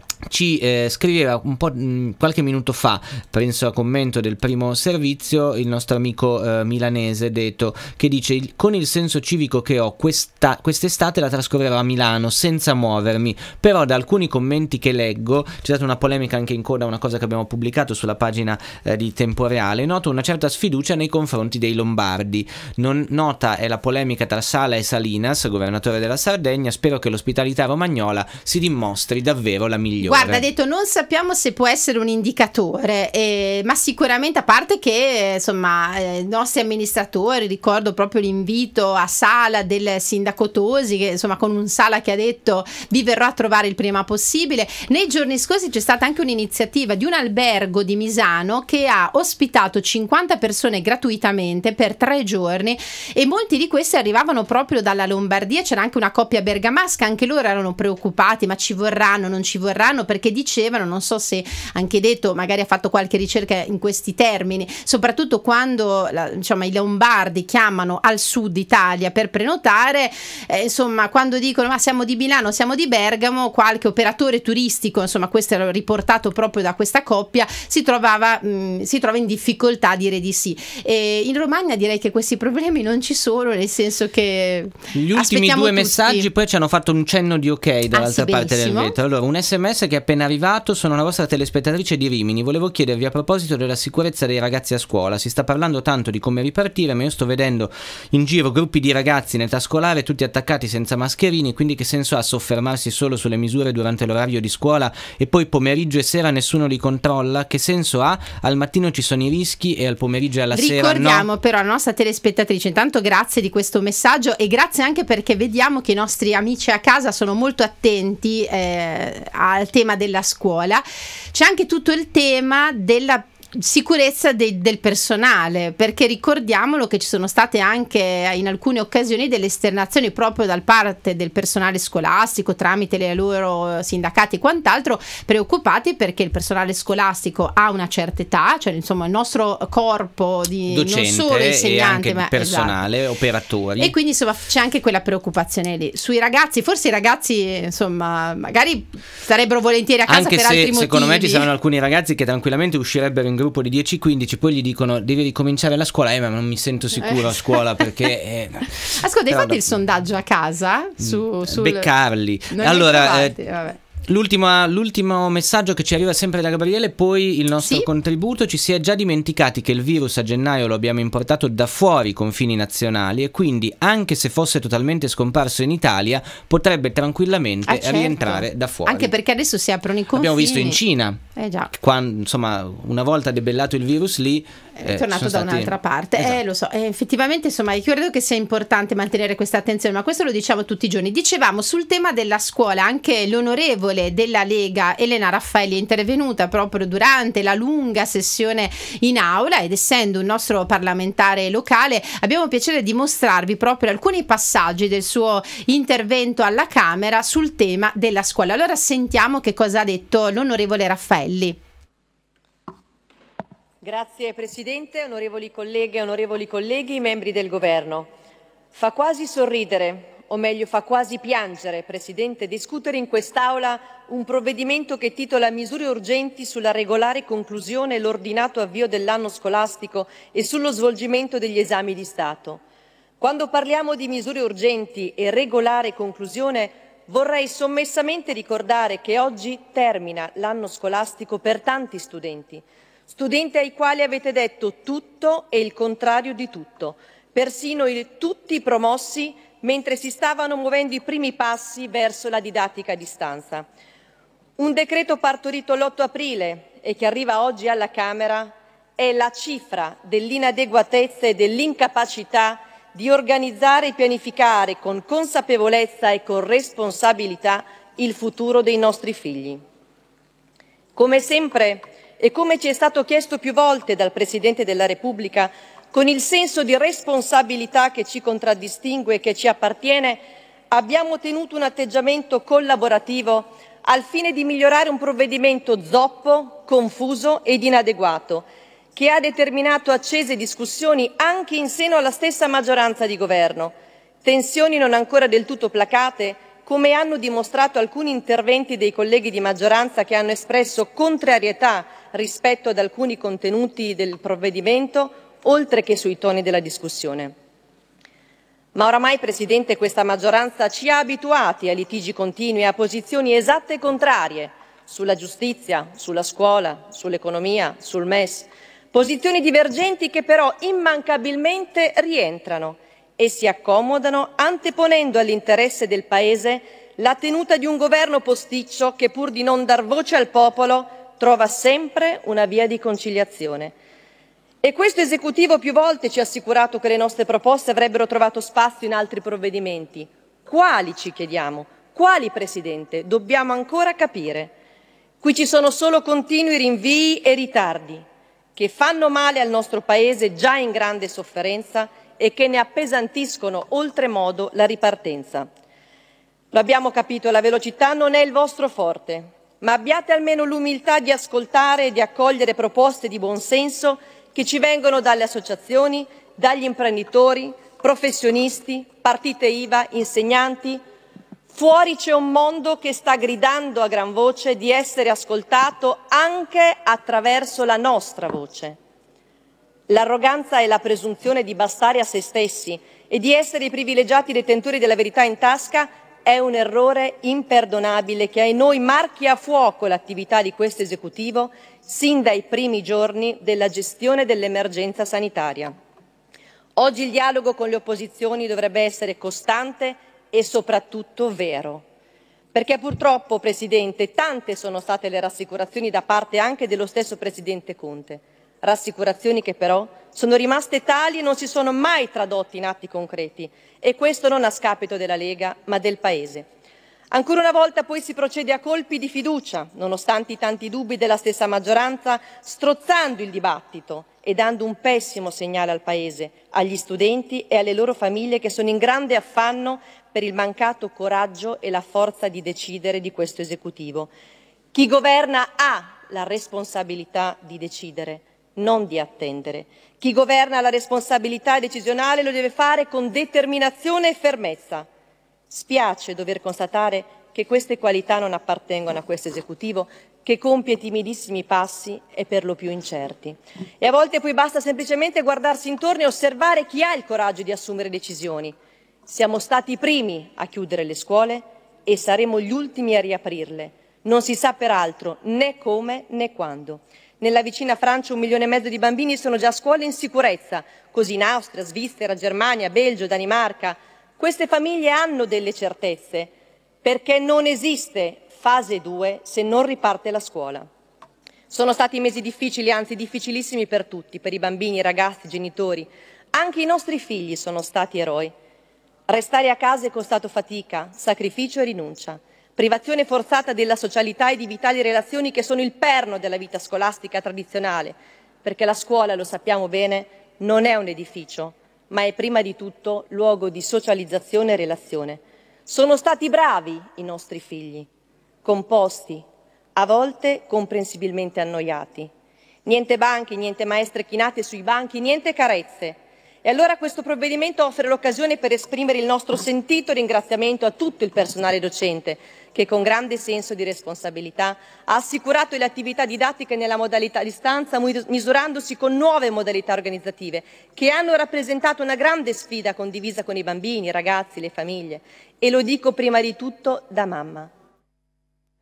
ci scriveva un po' qualche minuto fa, penso a commento del Primo Servizio, il nostro amico milanese Deto, che dice: con il senso civico che ho, quest'estate la trascorrerò a Milano senza muovermi, però da alcuni commenti che leggo, c'è stata una polemica anche in coda a una cosa che abbiamo pubblicato sulla pagina di Tempo Reale, noto una certa sfiducia nei confronti dei lombardi. Nota è la polemica tra Sala e Salinas, governatore della Sardegna. Spero che l'ospitalità romagnola si dimostri davvero la migliore. Guarda, ha detto, non sappiamo se può essere un indicatore, ma sicuramente, a parte che insomma i nostri amministratori, ricordo proprio l'invito a Sala del sindaco Tosi, che insomma con un Sala che ha detto vi verrò a trovare il prima possibile. Nei giorni scorsi c'è stata anche un'iniziativa di un albergo di Misano che ha ospitato 50 persone gratuitamente per 3 giorni, e molti di questi arrivavano proprio dalla Lombardia. C'era anche una coppia bergamasca, anche loro erano preoccupati, ma ci vorranno, non ci vorranno, perché dicevano, non so se anche Detto magari ha fatto qualche ricerca in questi termini, soprattutto quando insomma i lombardi chiamano al sud Italia per prenotare, insomma quando dicono ma siamo di Milano, siamo di Bergamo, qualche operatore turistico, insomma questo era riportato proprio da questa coppia, si trova in difficoltà a dire di sì. E in Romagna direi che questi problemi non ci sono, nel senso che gli ultimi 2 tutti. messaggi poi ci hanno fatto un cenno di ok dall'altra parte del vetro. Allora, un SMS che è appena arrivato: sono la vostra telespettatrice di Rimini, volevo chiedervi a proposito della sicurezza dei ragazzi a scuola. Si sta parlando tanto di come ripartire, ma io sto vedendo in giro gruppi di ragazzi in età scolare tutti attaccati senza mascherini, quindi che senso ha soffermarsi solo sulle misure durante l'orario di scuola e poi pomeriggio e sera nessuno li controlla? Che senso ha? Al mattino ci sono i rischi e al pomeriggio e alla sera no. Ricordiamo però alla nostra telespettatrice, intanto grazie di questo messaggio, e grazie anche perché vediamo che i nostri amici a casa sono molto attenti al tema della scuola. C'è anche tutto il tema della sicurezza del personale, perché ricordiamolo che ci sono state anche in alcune occasioni delle esternazioni proprio da parte del personale scolastico tramite le loro sindacati e quant'altro, preoccupati perché il personale scolastico ha una certa età, cioè insomma il nostro corpo di docente, non solo insegnante e anche ma personale, esatto, operatori, e quindi insomma c'è anche quella preoccupazione lì sui ragazzi. Forse i ragazzi insomma magari sarebbero volentieri a casa, anche per se altri motivi. Secondo me ci saranno alcuni ragazzi che tranquillamente uscirebbero in gruppo di 10-15, poi gli dicono devi ricominciare la scuola, ma non mi sento sicuro a scuola perché ascolta, hai fatto il sondaggio a casa sul beccarli. Allora l'ultimo messaggio che ci arriva sempre da Gabriele, poi il nostro contributo: ci si è già dimenticati che il virus a gennaio lo abbiamo importato da fuori i confini nazionali, e quindi anche se fosse totalmente scomparso in Italia potrebbe tranquillamente rientrare da fuori, anche perché adesso si aprono i confini. Abbiamo visto in Cina, quando insomma una volta debellato il virus lì è tornato da un'altra parte. Esatto. Lo so, effettivamente insomma io credo che sia importante mantenere questa attenzione, ma questo lo diciamo tutti i giorni. Dicevamo sul tema della scuola, anche l'onorevole della Lega Elena Raffaelli è intervenuta proprio durante la lunga sessione in aula, ed essendo un nostro parlamentare locale abbiamo piacere di mostrarvi proprio alcuni passaggi del suo intervento alla Camera sul tema della scuola. Allora sentiamo che cosa ha detto l'onorevole Raffaelli. Grazie Presidente, onorevoli colleghe e onorevoli colleghi, membri del Governo. Fa quasi sorridere, o meglio fa quasi piangere, Presidente, discutere in quest'Aula un provvedimento che titola Misure urgenti sulla regolare conclusione e l'ordinato avvio dell'anno scolastico e sullo svolgimento degli esami di Stato. Quando parliamo di misure urgenti e regolare conclusione, vorrei sommessamente ricordare che oggi termina l'anno scolastico per tanti studenti. studenti ai quali avete detto tutto e il contrario di tutto, persino il tutti promossi mentre si stavano muovendo i primi passi verso la didattica a distanza. Un decreto partorito l'8 aprile e che arriva oggi alla Camera è la cifra dell'inadeguatezza e dell'incapacità di organizzare e pianificare con consapevolezza e con responsabilità il futuro dei nostri figli. Come sempre e come ci è stato chiesto più volte dal Presidente della Repubblica, con il senso di responsabilità che ci contraddistingue e che ci appartiene, abbiamo tenuto un atteggiamento collaborativo al fine di migliorare un provvedimento zoppo, confuso ed inadeguato, che ha determinato accese discussioni anche in seno alla stessa maggioranza di governo, tensioni non ancora del tutto placate, come hanno dimostrato alcuni interventi dei colleghi di maggioranza che hanno espresso contrarietà rispetto ad alcuni contenuti del provvedimento, oltre che sui toni della discussione. Ma oramai, Presidente, questa maggioranza ci ha abituati a litigi continui e a posizioni esatte contrarie sulla giustizia, sulla scuola, sull'economia, sul MES, posizioni divergenti che però immancabilmente rientrano e si accomodano anteponendo all'interesse del Paese la tenuta di un governo posticcio che, pur di non dar voce al popolo, trova sempre una via di conciliazione. E questo esecutivo più volte ci ha assicurato che le nostre proposte avrebbero trovato spazio in altri provvedimenti. Quali, ci chiediamo? Quali, Presidente? Dobbiamo ancora capire. Qui ci sono solo continui rinvii e ritardi che fanno male al nostro Paese già in grande sofferenza e che ne appesantiscono oltremodo la ripartenza. Lo abbiamo capito, la velocità non è il vostro forte, ma abbiate almeno l'umiltà di ascoltare e di accogliere proposte di buonsenso che ci vengono dalle associazioni, dagli imprenditori, professionisti, partite IVA, insegnanti. Fuori c'è un mondo che sta gridando a gran voce di essere ascoltato anche attraverso la nostra voce. L'arroganza e la presunzione di bastare a se stessi e di essere i privilegiati detentori della verità in tasca è un errore imperdonabile che ai noi marchia a fuoco l'attività di questo esecutivo sin dai primi giorni della gestione dell'emergenza sanitaria. Oggi il dialogo con le opposizioni dovrebbe essere costante e soprattutto vero, perché purtroppo, Presidente, tante sono state le rassicurazioni da parte anche dello stesso Presidente Conte, rassicurazioni che però sono rimaste tali e non si sono mai tradotte in atti concreti, e questo non a scapito della Lega ma del Paese. Ancora una volta poi si procede a colpi di fiducia, nonostante i tanti dubbi della stessa maggioranza, strozzando il dibattito e dando un pessimo segnale al Paese, agli studenti e alle loro famiglie che sono in grande affanno per il mancato coraggio e la forza di decidere di questo esecutivo. Chi governa ha la responsabilità di decidere, non di attendere. Chi governa ha la responsabilità decisionale, lo deve fare con determinazione e fermezza. Spiace dover constatare che queste qualità non appartengono a questo esecutivo, che compie timidissimi passi e per lo più incerti. E a volte poi basta semplicemente guardarsi intorno e osservare chi ha il coraggio di assumere decisioni. Siamo stati i primi a chiudere le scuole e saremo gli ultimi a riaprirle. Non si sa peraltro né come né quando. Nella vicina Francia 1,5 milioni di bambini sono già a scuola in sicurezza, così in Austria, Svizzera, Germania, Belgio, Danimarca. Queste famiglie hanno delle certezze, perché non esiste fase 2 se non riparte la scuola. Sono stati mesi difficili, anzi difficilissimi per tutti, per i bambini, i ragazzi, i genitori. Anche i nostri figli sono stati eroi. Restare a casa è costato fatica, sacrificio e rinuncia. Privazione forzata della socialità e di vitali relazioni che sono il perno della vita scolastica tradizionale, perché la scuola, lo sappiamo bene, non è un edificio, ma è prima di tutto luogo di socializzazione e relazione. Sono stati bravi i nostri figli, composti, a volte comprensibilmente annoiati. Niente banchi, niente maestre chinate sui banchi, niente carezze. E allora questo provvedimento offre l'occasione per esprimere il nostro sentito ringraziamento a tutto il personale docente che con grande senso di responsabilità ha assicurato le attività didattiche nella modalità a distanza, misurandosi con nuove modalità organizzative che hanno rappresentato una grande sfida condivisa con i bambini, i ragazzi, le famiglie. E lo dico prima di tutto da mamma.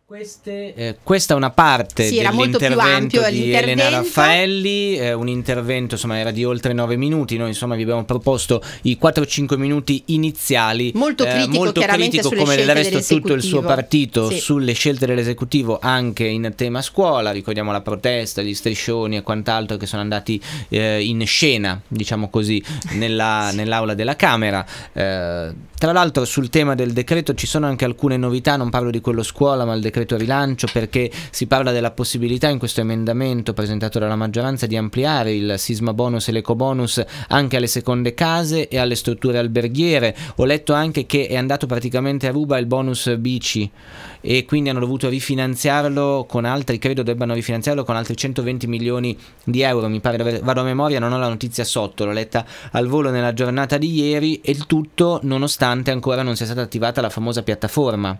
Questa è una parte Sì, era molto più dell'intervento ampio di l'intervento. Elena Raffaelli, un intervento insomma era di oltre 9 minuti, noi insomma vi abbiamo proposto i 4-5 minuti iniziali, molto chiaramente sulle come del scelte resto tutto il suo partito, sì, sulle scelte dell'esecutivo anche in tema scuola. Ricordiamo la protesta, gli striscioni e quant'altro che sono andati in scena, diciamo così, nell'aula della Camera. Tra l'altro sul tema del decreto ci sono anche alcune novità, non parlo di quello scuola ma il decreto rilancio, perché si parla della possibilità in questo emendamento presentato dalla maggioranza di ampliare il sisma bonus e l'eco bonus anche alle seconde case e alle strutture alberghiere. Ho letto anche che è andato praticamente a ruba il bonus bici e quindi hanno dovuto rifinanziarlo con altri, credo debbano rifinanziarlo con altri 120 milioni di euro, mi pare, vado a memoria, non ho la notizia sotto, l'ho letta al volo nella giornata di ieri, e il tutto nonostante ancora non sia stata attivata la famosa piattaforma.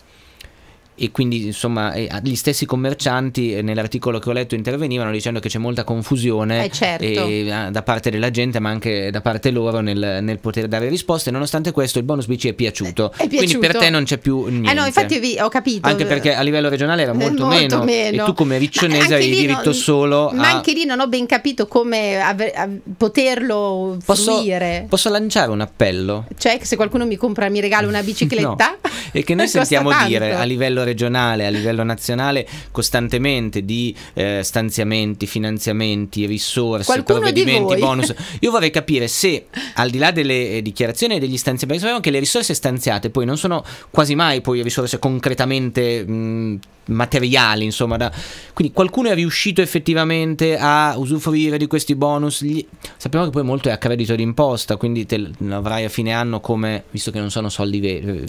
E quindi insomma gli stessi commercianti nell'articolo che ho letto intervenivano dicendo che c'è molta confusione certo, da parte della gente ma anche da parte loro nel poter dare risposte. Nonostante questo il bonus bici è piaciuto, quindi per te non c'è più niente. No, infatti ho capito, anche perché a livello regionale era molto meno e tu come riccionese hai diritto solo ma anche lì non ho ben capito come poterlo fruire. Posso lanciare un appello? Cioè che se qualcuno mi regala una bicicletta no, e che noi sentiamo dire a livello regionale, a livello nazionale costantemente di stanziamenti, finanziamenti, risorse, qualcuno provvedimenti, bonus. Io vorrei capire se al di là delle dichiarazioni e degli stanziamenti, sappiamo che le risorse stanziate poi non sono quasi mai poi risorse concretamente materiali, insomma, quindi qualcuno è riuscito effettivamente a usufruire di questi bonus. Sappiamo che poi molto è a credito d'imposta, quindi lo avrai a fine anno, come, visto che non sono soldi veri,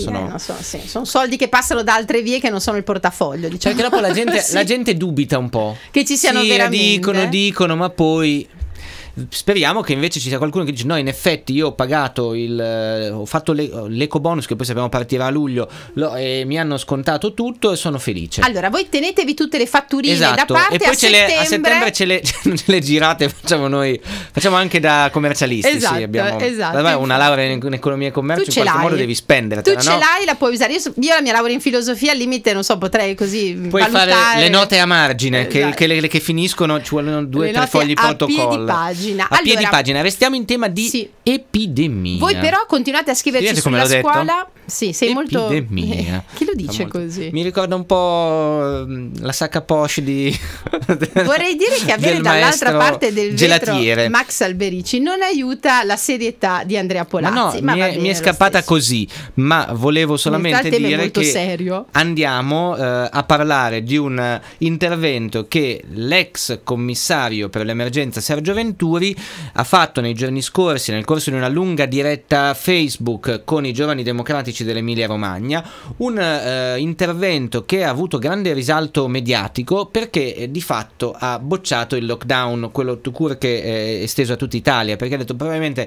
sono soldi che passano da altre vie che non sono il portafoglio, diciamo. Perché dopo la gente dubita un po' che ci siano veramente, dicono ma poi speriamo che invece ci sia qualcuno che dice no, in effetti io ho pagato ho fatto l'eco bonus, che poi sappiamo partirà a luglio, e mi hanno scontato tutto e sono felice. Allora voi tenetevi tutte le fatturine da esatto, parte, e poi a settembre ce le girate, facciamo anche da commercialisti. Esatto, sì, abbiamo esatto. Una laurea in economia e commercio, in qualche modo devi spendere. Tu ce l'hai, la puoi usare. Io la mia laurea in filosofia al limite non so, potrei così puoi valutare. Fare le note a margine, che finiscono, ci vogliono 2-3 fogli protocollo a piedi pagina. Restiamo in tema di epidemia. Voi però continuate a scriverci sulla scuola. Sì, sei epidemia. Molto. Chi lo dice così? Mi ricorda un po' la sacca poche di vorrei dire che avere dall'altra parte del gelatiere vetro Max Alberici non aiuta la serietà di Andrea Polazzi. Ma mi è scappata così, ma volevo solamente dire che serio. Andiamo a parlare di un intervento che l'ex commissario per l'emergenza Sergio Venturi ha fatto nei giorni scorsi nel corso di una lunga diretta Facebook con i giovani democratici dell'Emilia Romagna, un intervento che ha avuto grande risalto mediatico perché di fatto ha bocciato il lockdown, quello tout court che è esteso a tutta Italia, perché ha detto probabilmente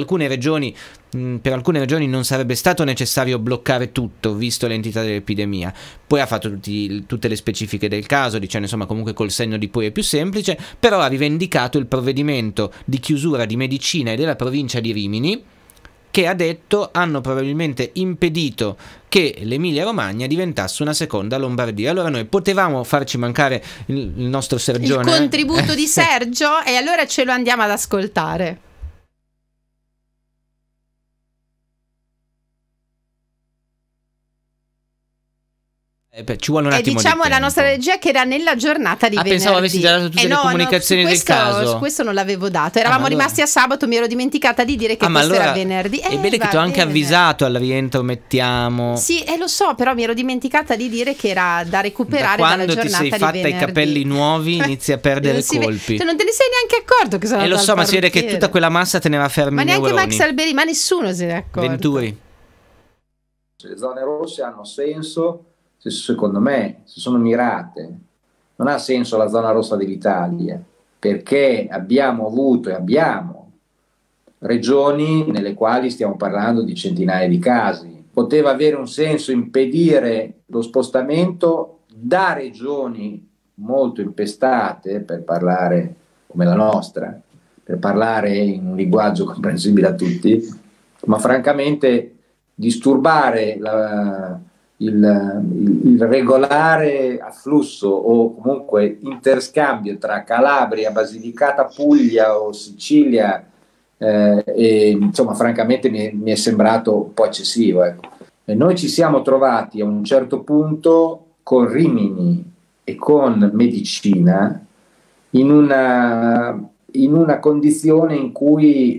per alcune regioni non sarebbe stato necessario bloccare tutto visto l'entità dell'epidemia. Poi ha fatto tutte le specifiche del caso, dicendo insomma comunque col senno di poi è più semplice, però ha rivendicato il provvedimento di chiusura di medicina e della provincia di Rimini, che ha detto hanno probabilmente impedito che l'Emilia Romagna diventasse una seconda Lombardia. Allora noi potevamo farci mancare il nostro Sergione, il contributo di Sergio, e allora ce lo andiamo ad ascoltare. Ci vuole un attimo diciamo alla nostra regia che era nella giornata di venerdì. Pensavo avessi dato tutte le comunicazioni del caso. Su questo non l'avevo dato. Eravamo rimasti a sabato, mi ero dimenticata di dire che questo era venerdì. È bene che ti ho anche avvisato al rientro, mettiamo. Sì, lo so, però mi ero dimenticata di dire che era da recuperare dalla giornata di venerdì. Quando ti sei fatta i capelli nuovi inizi a perdere colpi. Non te ne sei neanche accorto che sono andata lo so, ma si vede che tutta quella massa teneva fermi i neuroni. Ma neanche Max Alberi, ma nessuno se ne è accorto. Venturi. Le zone rosse hanno senso, secondo me, se sono mirate. Non ha senso la zona rossa dell'Italia, perché abbiamo avuto e abbiamo regioni nelle quali stiamo parlando di centinaia di casi. Poteva avere un senso impedire lo spostamento da regioni molto impestate, per parlare come la nostra, per parlare in un linguaggio comprensibile a tutti, ma francamente disturbare il regolare afflusso o comunque interscambio tra Calabria, Basilicata, Puglia o Sicilia, e, insomma, francamente mi è sembrato un po' eccessivo, ecco. E noi ci siamo trovati a un certo punto con Rimini e con Medicina in una condizione in cui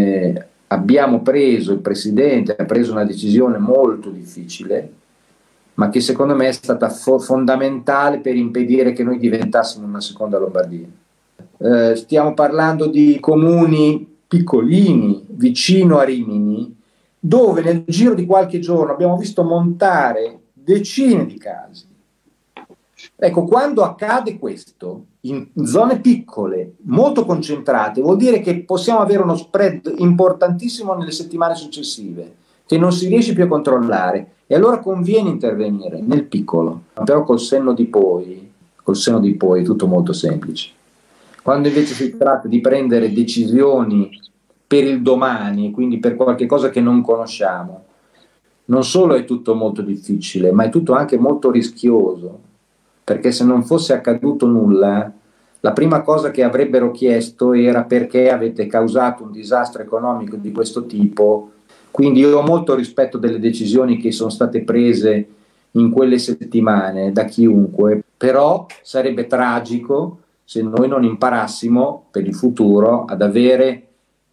il Presidente ha preso una decisione molto difficile, ma che secondo me è stata fondamentale per impedire che noi diventassimo una seconda Lombardia. Stiamo parlando di comuni piccolini, vicino a Rimini, dove nel giro di qualche giorno abbiamo visto montare decine di case. Ecco, quando accade questo in zone piccole, molto concentrate, vuol dire che possiamo avere uno spread importantissimo nelle settimane successive, che non si riesce più a controllare, e allora conviene intervenire nel piccolo. Però col senno di poi è tutto molto semplice. Quando invece si tratta di prendere decisioni per il domani, quindi per qualche cosa che non conosciamo, non solo è tutto molto difficile, ma è tutto anche molto rischioso, perché se non fosse accaduto nulla, la prima cosa che avrebbero chiesto era perché avete causato un disastro economico di questo tipo. Quindi io ho molto rispetto delle decisioni che sono state prese in quelle settimane da chiunque, però sarebbe tragico se noi non imparassimo per il futuro ad avere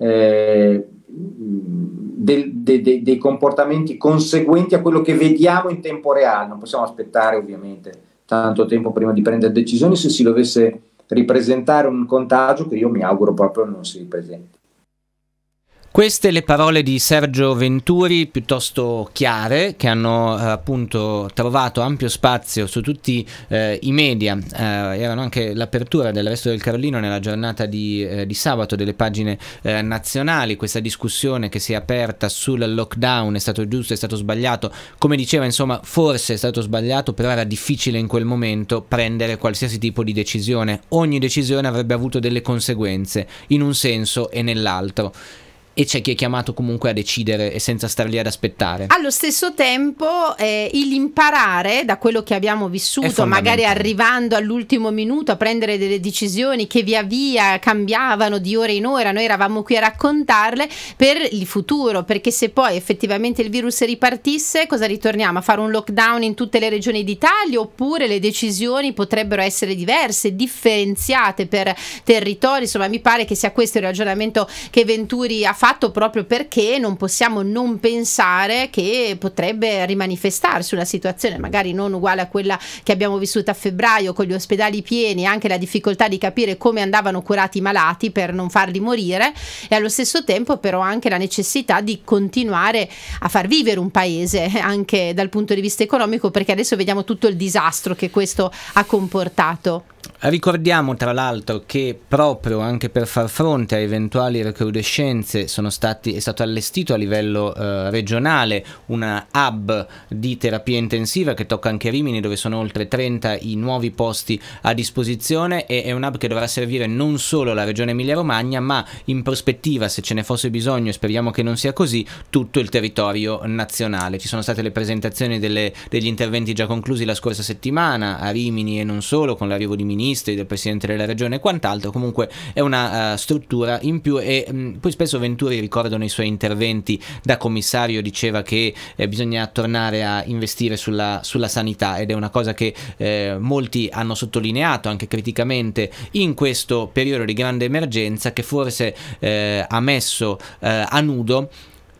dei comportamenti conseguenti a quello che vediamo in tempo reale. Non possiamo aspettare ovviamente tanto tempo prima di prendere decisioni se si dovesse ripresentare un contagio che io mi auguro proprio non si ripresenti. Queste le parole di Sergio Venturi, piuttosto chiare, che hanno appunto trovato ampio spazio su tutti i media. Erano anche l'apertura del Resto del Carlino nella giornata di sabato delle pagine nazionali. Questa discussione che si è aperta sul lockdown, è stato giusto, è stato sbagliato, come diceva, insomma, forse è stato sbagliato, però era difficile in quel momento prendere qualsiasi tipo di decisione. Ogni decisione avrebbe avuto delle conseguenze in un senso e nell'altro. E c'è chi è chiamato comunque a decidere e senza star lì ad aspettare. Allo stesso tempo l'imparare da quello che abbiamo vissuto, magari arrivando all'ultimo minuto a prendere delle decisioni che via via cambiavano di ora in ora, noi eravamo qui a raccontarle per il futuro, perché se poi effettivamente il virus ripartisse, cosa ritorniamo? A fare un lockdown in tutte le regioni d'Italia, oppure le decisioni potrebbero essere diverse, differenziate per territori? Insomma, mi pare che sia questo il ragionamento che Venturi ha fatto, proprio perché non possiamo non pensare che potrebbe rimanifestarsi una situazione magari non uguale a quella che abbiamo vissuto a febbraio, con gli ospedali pieni e anche la difficoltà di capire come andavano curati i malati per non farli morire, e allo stesso tempo però anche la necessità di continuare a far vivere un paese anche dal punto di vista economico, perché adesso vediamo tutto il disastro che questo ha comportato. Ricordiamo tra l'altro che proprio anche per far fronte a eventuali recrudescenze è stato allestito a livello regionale una hub di terapia intensiva che tocca anche Rimini, dove sono oltre 30 i nuovi posti a disposizione, e è un hub che dovrà servire non solo la regione Emilia-Romagna, ma in prospettiva, se ce ne fosse bisogno, e speriamo che non sia così, tutto il territorio nazionale. Ci sono state le presentazioni degli interventi già conclusi la scorsa settimana a Rimini e non solo, con l'arrivo di ministri, del presidente della regione e quant'altro. Comunque è una struttura in più, e poi spesso Venturi, ricordo nei suoi interventi da commissario, diceva che bisogna tornare a investire sulla sanità, ed è una cosa che molti hanno sottolineato anche criticamente in questo periodo di grande emergenza, che forse ha messo a nudo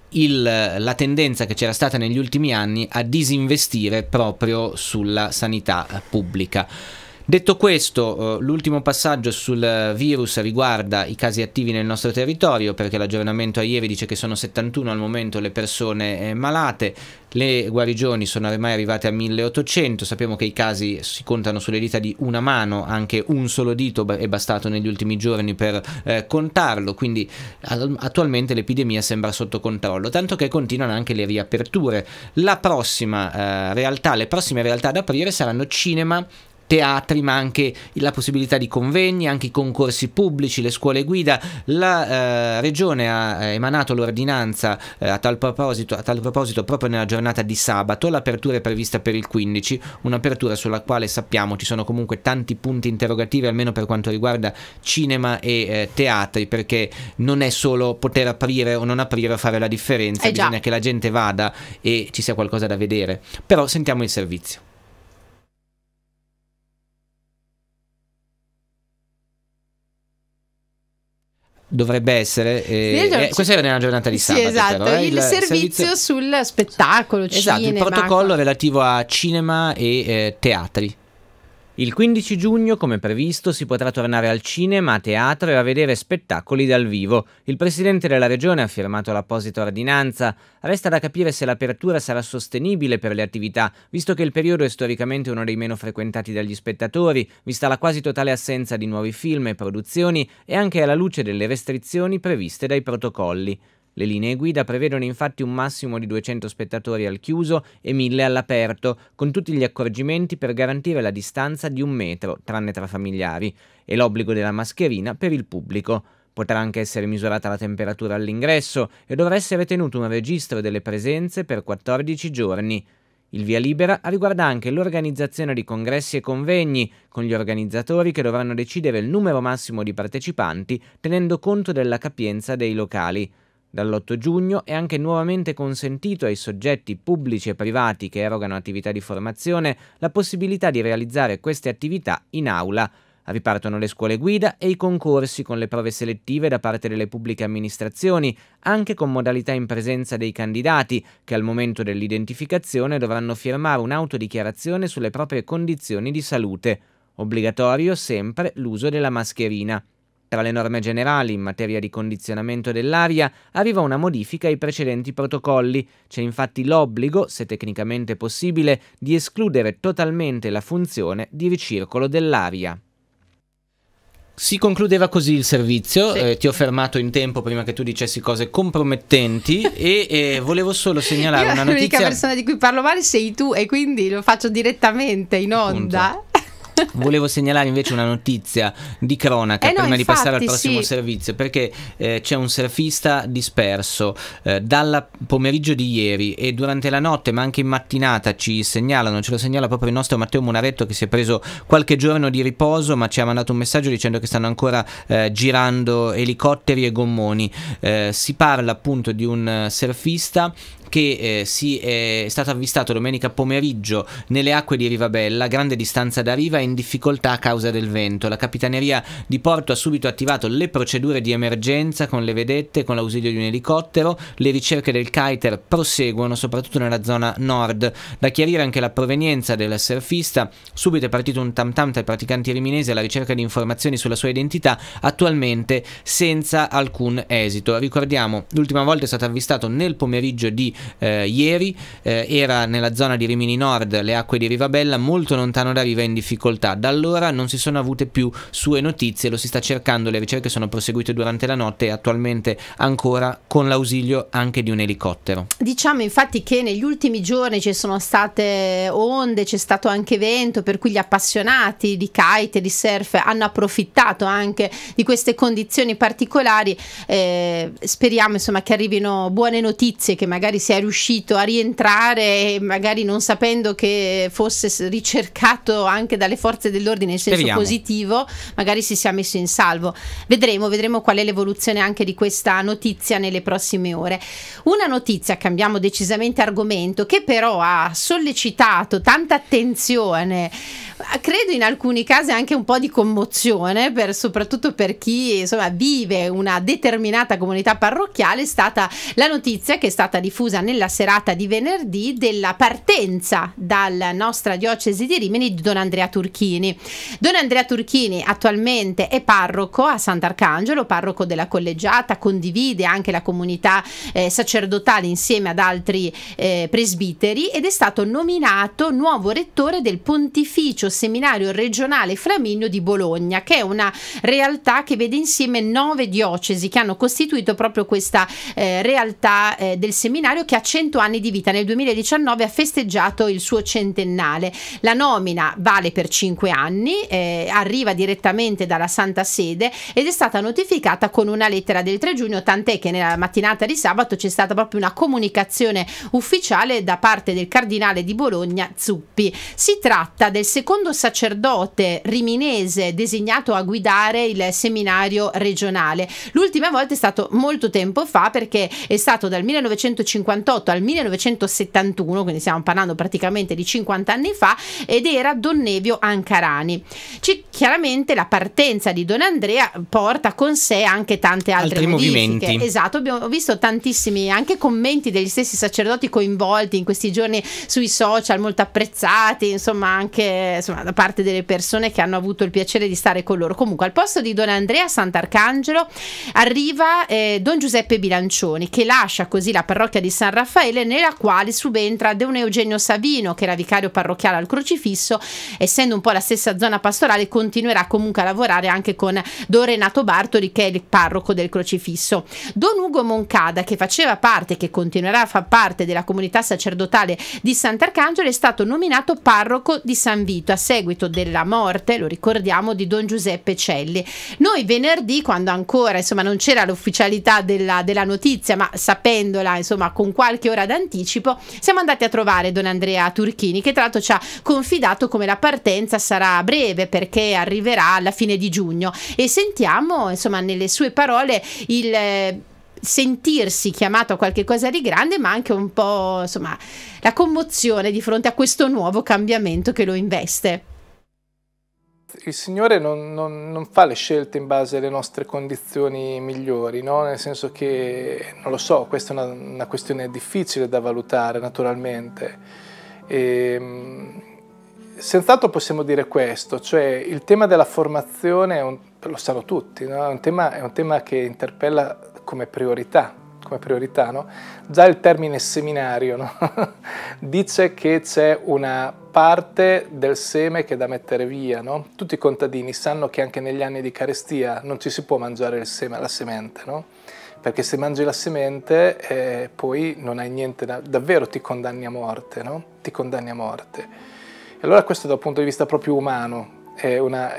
la tendenza che c'era stata negli ultimi anni a disinvestire proprio sulla sanità pubblica. Detto questo, l'ultimo passaggio sul virus riguarda i casi attivi nel nostro territorio, perché l'aggiornamento a ieri dice che sono 71 al momento le persone malate, le guarigioni sono ormai arrivate a 1800, sappiamo che i casi si contano sulle dita di una mano, anche un solo dito è bastato negli ultimi giorni per contarlo, quindi attualmente l'epidemia sembra sotto controllo, tanto che continuano anche le riaperture. Le prossime realtà ad aprire saranno cinema, teatri, ma anche la possibilità di convegni, anche i concorsi pubblici, le scuole guida. La Regione ha emanato l'ordinanza a tal proposito proprio nella giornata di sabato. L'apertura è prevista per il 15, un'apertura sulla quale sappiamo ci sono comunque tanti punti interrogativi, almeno per quanto riguarda cinema e teatri, perché non è solo poter aprire o non aprire a fare la differenza, bisogna che la gente vada e ci sia qualcosa da vedere. Però sentiamo il servizio. Dovrebbe essere questa era nella giornata di sabato, esatto, però, il servizio sul spettacolo, esatto, cinema, il protocollo relativo a cinema e teatri. Il 15 giugno, come previsto, si potrà tornare al cinema, a teatro e a vedere spettacoli dal vivo. Il presidente della regione ha firmato l'apposita ordinanza. Resta da capire se l'apertura sarà sostenibile per le attività, visto che il periodo è storicamente uno dei meno frequentati dagli spettatori, vista la quasi totale assenza di nuovi film e produzioni e anche alla luce delle restrizioni previste dai protocolli. Le linee guida prevedono infatti un massimo di 200 spettatori al chiuso e 1000 all'aperto, con tutti gli accorgimenti per garantire la distanza di 1 metro, tranne tra familiari, e l'obbligo della mascherina per il pubblico. Potrà anche essere misurata la temperatura all'ingresso e dovrà essere tenuto un registro delle presenze per 14 giorni. Il via libera riguarda anche l'organizzazione di congressi e convegni, con gli organizzatori che dovranno decidere il numero massimo di partecipanti tenendo conto della capienza dei locali. Dall'8 giugno è anche nuovamente consentito ai soggetti pubblici e privati che erogano attività di formazione la possibilità di realizzare queste attività in aula. Ripartono le scuole guida e i concorsi con le prove selettive da parte delle pubbliche amministrazioni, anche con modalità in presenza dei candidati, che al momento dell'identificazione dovranno firmare un'autodichiarazione sulle proprie condizioni di salute. Obbligatorio sempre l'uso della mascherina. Tra le norme generali in materia di condizionamento dell'aria arriva una modifica ai precedenti protocolli. C'è infatti l'obbligo, se tecnicamente possibile, di escludere totalmente la funzione di ricircolo dell'aria. Si concludeva così il servizio, sì. Ti ho fermato in tempo prima che tu dicessi cose compromettenti e volevo solo segnalare una notizia. L'unica persona di cui parlo male sei tu e quindi lo faccio direttamente in onda. Appunto. Volevo segnalare invece una notizia di cronaca prima di passare al prossimo servizio, perché c'è un surfista disperso dal pomeriggio di ieri e durante la notte, ma anche in mattinata ce lo segnala proprio il nostro Matteo Munaretto, che si è preso qualche giorno di riposo, ma ci ha mandato un messaggio dicendo che stanno ancora girando elicotteri e gommoni. Si parla appunto di un surfista che è stato avvistato domenica pomeriggio nelle acque di Rivabella, grande distanza da riva e in difficoltà a causa del vento. La Capitaneria di Porto ha subito attivato le procedure di emergenza con le vedette, con l'ausilio di un elicottero. Le ricerche del kiter proseguono soprattutto nella zona nord. Da chiarire anche la provenienza del surfista. Subito è partito un tam tam tra i praticanti riminesi alla ricerca di informazioni sulla sua identità, attualmente senza alcun esito. Ricordiamo, l'ultima volta è stato avvistato nel pomeriggio di ieri, era nella zona di Rimini Nord, le acque di Rivabella, molto lontano da riva, in difficoltà. Da allora non si sono avute più sue notizie, lo si sta cercando, le ricerche sono proseguite durante la notte e attualmente ancora con l'ausilio anche di un elicottero. Diciamo infatti che negli ultimi giorni ci sono state onde, c'è stato anche vento, per cui gli appassionati di kite e di surf hanno approfittato anche di queste condizioni particolari. Speriamo insomma che arrivino buone notizie, che magari sia riuscito a rientrare, magari non sapendo che fosse ricercato anche dalle forze dell'ordine in senso positivo, magari si sia messo in salvo. Vedremo qual è l'evoluzione anche di questa notizia nelle prossime ore. Una notizia, cambiamo decisamente argomento, che però ha sollecitato tanta attenzione, credo in alcuni casi anche un po' di commozione, soprattutto per chi insomma vive una determinata comunità parrocchiale. È stata la notizia che è stata diffusa nella serata di venerdì della partenza dalla nostra diocesi di Rimini di Don Andrea Turchini. Don Andrea Turchini attualmente è parroco a Sant'Arcangelo, parroco della collegiata, condivide anche la comunità sacerdotale insieme ad altri presbiteri ed è stato nominato nuovo rettore del Pontificio istituito Seminario Regionale Flaminio di Bologna, che è una realtà che vede insieme 9 diocesi che hanno costituito proprio questa realtà del seminario, che ha 100 anni di vita. Nel 2019 ha festeggiato il suo centennale. La nomina vale per 5 anni, arriva direttamente dalla Santa Sede ed è stata notificata con una lettera del 3 giugno, tant'è che nella mattinata di sabato c'è stata proprio una comunicazione ufficiale da parte del cardinale di Bologna Zuppi. Si tratta del secondo sacerdote riminese designato a guidare il seminario regionale. L'ultima volta è stato molto tempo fa, perché è stato dal 1958 al 1971, quindi stiamo parlando praticamente di 50 anni fa, ed era Don Nevio Ancarani. Chiaramente la partenza di Don Andrea porta con sé anche tante altre modifiche. Movimenti. Esatto, abbiamo visto tantissimi anche commenti degli stessi sacerdoti coinvolti in questi giorni sui social, molto apprezzati, insomma, anche da parte delle persone che hanno avuto il piacere di stare con loro. Comunque al posto di Don Andrea Sant'Arcangelo arriva Don Giuseppe Bilancioni, che lascia così la parrocchia di San Raffaele, nella quale subentra Don Eugenio Savino, che era vicario parrocchiale al Crocifisso. Essendo un po' la stessa zona pastorale, continuerà comunque a lavorare anche con Don Renato Bartoli, che è il parroco del Crocifisso. Don Ugo Moncada, che faceva parte, che continuerà a far parte della comunità sacerdotale di Sant'Arcangelo, è stato nominato parroco di San Vito a seguito della morte, lo ricordiamo, di Don Giuseppe Celli. Noi venerdì, quando ancora non c'era l'ufficialità della notizia, ma sapendola con qualche ora d'anticipo, siamo andati a trovare Don Andrea Turchini, che tra l'altro ci ha confidato come la partenza sarà breve, perché arriverà alla fine di giugno, e sentiamo nelle sue parole il sentirsi chiamato a qualche cosa di grande, ma anche un po' la commozione di fronte a questo nuovo cambiamento che lo investe. Il Signore non fa le scelte in base alle nostre condizioni migliori, no? Nel senso che, non lo so, questa è una questione difficile da valutare naturalmente. Senz'altro possiamo dire questo, cioè il tema della formazione lo sanno tutti, no? È un tema che interpella come priorità, no? Già il termine seminario, no? Dice che c'è una parte del seme che è da mettere via, no? Tutti i contadini sanno che anche negli anni di carestia non ci si può mangiare la semente, no? Perché se mangi la semente poi non hai niente, davvero ti condanni a morte, no? Ti condanni a morte. E allora questo dal punto di vista proprio umano è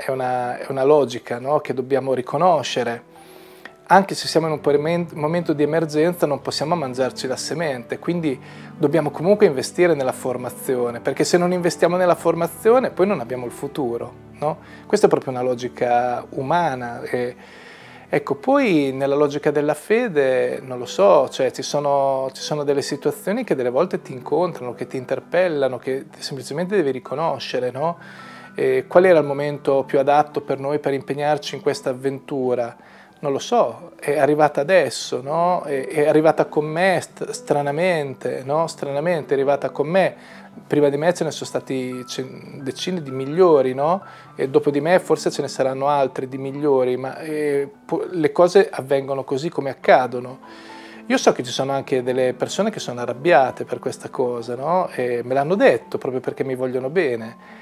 una logica, no? Che dobbiamo riconoscere. Anche se siamo in un momento di emergenza non possiamo mangiarci la semente, quindi dobbiamo comunque investire nella formazione, perché se non investiamo nella formazione poi non abbiamo il futuro, no? Questa è proprio una logica umana. Ecco, poi nella logica della fede, non lo so, cioè ci sono delle situazioni che delle volte ti incontrano, che ti interpellano, che semplicemente devi riconoscere, no? Qual era il momento più adatto per noi per impegnarci in questa avventura? Non lo so, è arrivata adesso, no? È arrivata con me stranamente, no? Stranamente è arrivata con me. Prima di me ce ne sono stati decine di migliori, no? E dopo di me forse ce ne saranno altri di migliori, ma le cose avvengono così come accadono. Io so che ci sono anche delle persone che sono arrabbiate per questa cosa, no? E me l'hanno detto proprio perché mi vogliono bene.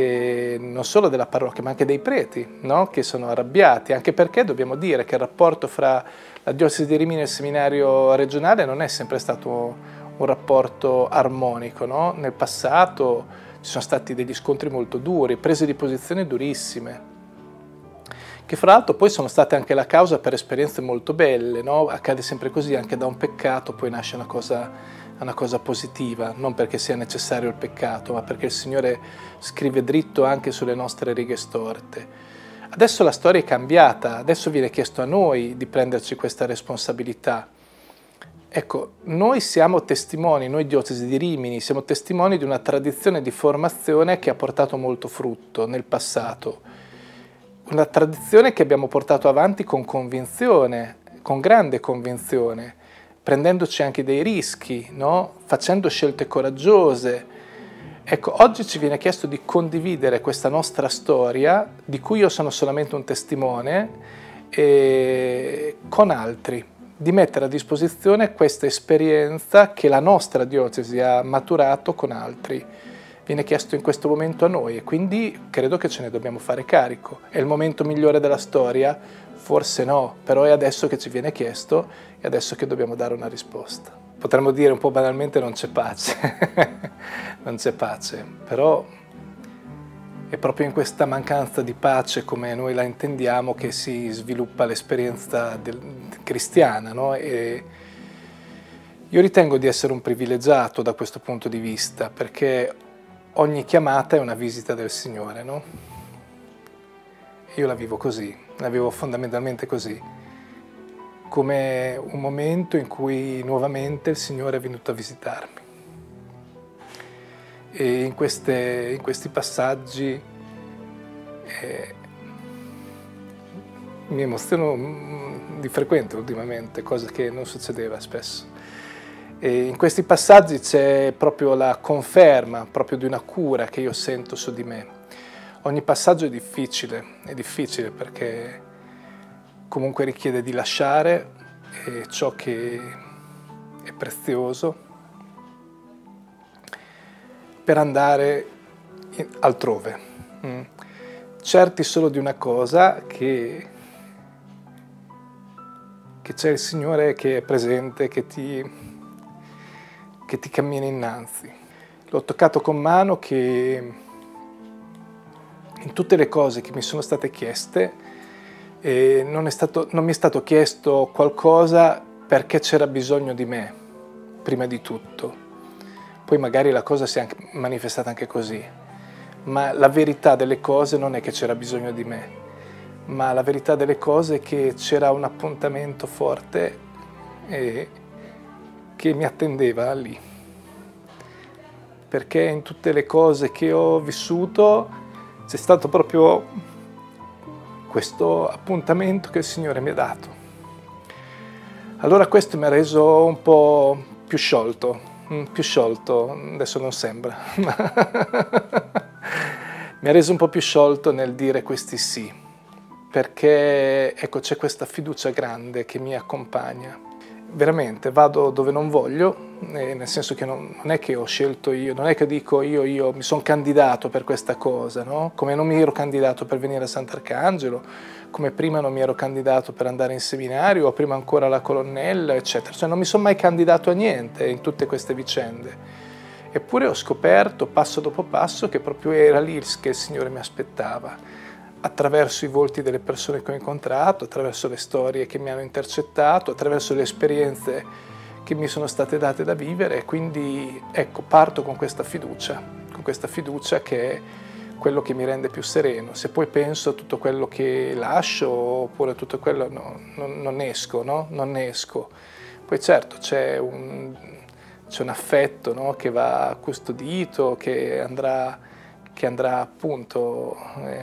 E non solo della parrocchia ma anche dei preti, no? Che sono arrabbiati, anche perché dobbiamo dire che il rapporto fra la diocesi di Rimini e il seminario regionale non è sempre stato un rapporto armonico, no? Nel passato ci sono stati degli scontri molto duri, prese di posizione durissime, che fra l'altro poi sono state anche la causa per esperienze molto belle, no? Accade sempre così, anche da un peccato poi nasce una cosa positiva, non perché sia necessario il peccato, ma perché il Signore scrive dritto anche sulle nostre righe storte. Adesso la storia è cambiata, adesso viene chiesto a noi di prenderci questa responsabilità. Ecco, noi siamo testimoni, noi diocesi di Rimini, siamo testimoni di una tradizione di formazione che ha portato molto frutto nel passato. Una tradizione che abbiamo portato avanti con convinzione, con grande convinzione, prendendoci anche dei rischi, no? Facendo scelte coraggiose. Ecco, oggi ci viene chiesto di condividere questa nostra storia, di cui io sono solamente un testimone, con altri, di mettere a disposizione questa esperienza che la nostra diocesi ha maturato con altri. viene chiesto in questo momento a noi e quindi credo che ce ne dobbiamo fare carico. È il momento migliore della storia? Forse no, però è adesso che ci viene chiesto e adesso che dobbiamo dare una risposta. Potremmo dire un po' banalmente non c'è pace, non c'è pace, però è proprio in questa mancanza di pace come noi la intendiamo che si sviluppa l'esperienza cristiana, no? E io ritengo di essere un privilegiato da questo punto di vista, perché ogni chiamata è una visita del Signore, no? Io la vivo così, la vivo fondamentalmente così, come un momento in cui nuovamente il Signore è venuto a visitarmi. E in questi passaggi mi emoziono di frequente ultimamente, cosa che non succedeva spesso. E in questi passaggi c'è proprio la conferma proprio di una cura che io sento su di me. Ogni passaggio è difficile perché comunque richiede di lasciare ciò che è prezioso per andare altrove, certi solo di una cosa, che c'è il Signore che è presente, che ti cammina innanzi. L'ho toccato con mano che in tutte le cose che mi sono state chieste non mi è stato chiesto qualcosa perché c'era bisogno di me, prima di tutto. Poi magari la cosa si è manifestata anche così, ma la verità delle cose non è che c'era bisogno di me, ma la verità delle cose è che c'era un appuntamento forte che mi attendeva lì. Perché in tutte le cose che ho vissuto c'è stato proprio questo appuntamento che il Signore mi ha dato. Allora questo mi ha reso un po' più sciolto, adesso non sembra, ma mi ha reso un po' più sciolto nel dire questi sì, perché ecco c'è questa fiducia grande che mi accompagna. Veramente vado dove non voglio, nel senso che non è che ho scelto io, non è che dico io mi sono candidato per questa cosa, no? Come non mi ero candidato per venire a Sant'Arcangelo, come prima non mi ero candidato per andare in seminario, o prima ancora alla colonnella, eccetera. Cioè non mi sono mai candidato a niente in tutte queste vicende. Eppure ho scoperto passo dopo passo che proprio era lì che il Signore mi aspettava, attraverso i volti delle persone che ho incontrato, attraverso le storie che mi hanno intercettato, attraverso le esperienze che mi sono state date da vivere. E quindi ecco, parto con questa fiducia che è quello che mi rende più sereno. Se poi penso a tutto quello che lascio oppure a tutto quello, no, non esco, no? Non ne esco. Poi certo c'è un affetto, no? Che va custodito, che andrà appunto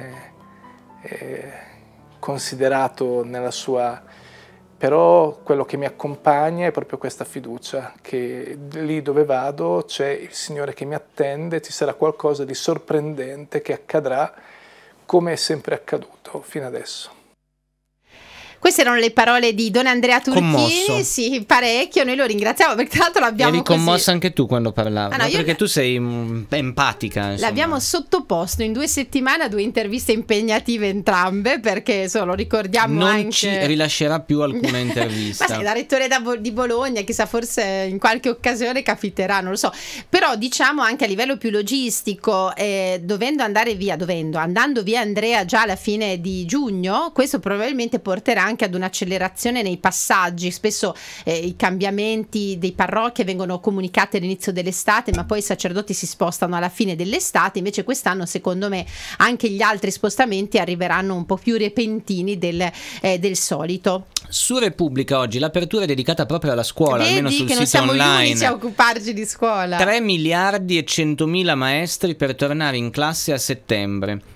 considerato nella sua... Però quello che mi accompagna è proprio questa fiducia, che lì dove vado c'è il Signore che mi attende, ci sarà qualcosa di sorprendente che accadrà come è sempre accaduto fino adesso. Queste erano le parole di Don Andrea Turchini. Commosso. Sì, parecchio, noi lo ringraziamo perché tra l'altro l'abbiamo eri commossa anche tu quando parlavi, no, perché tu sei empatica, insomma. L'abbiamo sottoposto in 2 settimane a 2 interviste impegnative entrambe, perché lo ricordiamo non anche... Non ci rilascerà più alcuna intervista. Ma sai, da rettore di Bologna, chissà, forse in qualche occasione capiterà, non lo so. Però diciamo anche a livello più logistico, andando via Andrea già alla fine di giugno, questo probabilmente porterà anche ad un'accelerazione nei passaggi. Spesso i cambiamenti dei parrocchie vengono comunicati all'inizio dell'estate, ma poi i sacerdoti si spostano alla fine dell'estate. Invece quest'anno, secondo me, anche gli altri spostamenti arriveranno un po' più repentini del solito. Su Repubblica oggi l'apertura è dedicata proprio alla scuola. Vedi almeno sul che non sito siamo online. Gli unici a occuparci di scuola. 3 miliardi e 100.000 maestri per tornare in classe a settembre.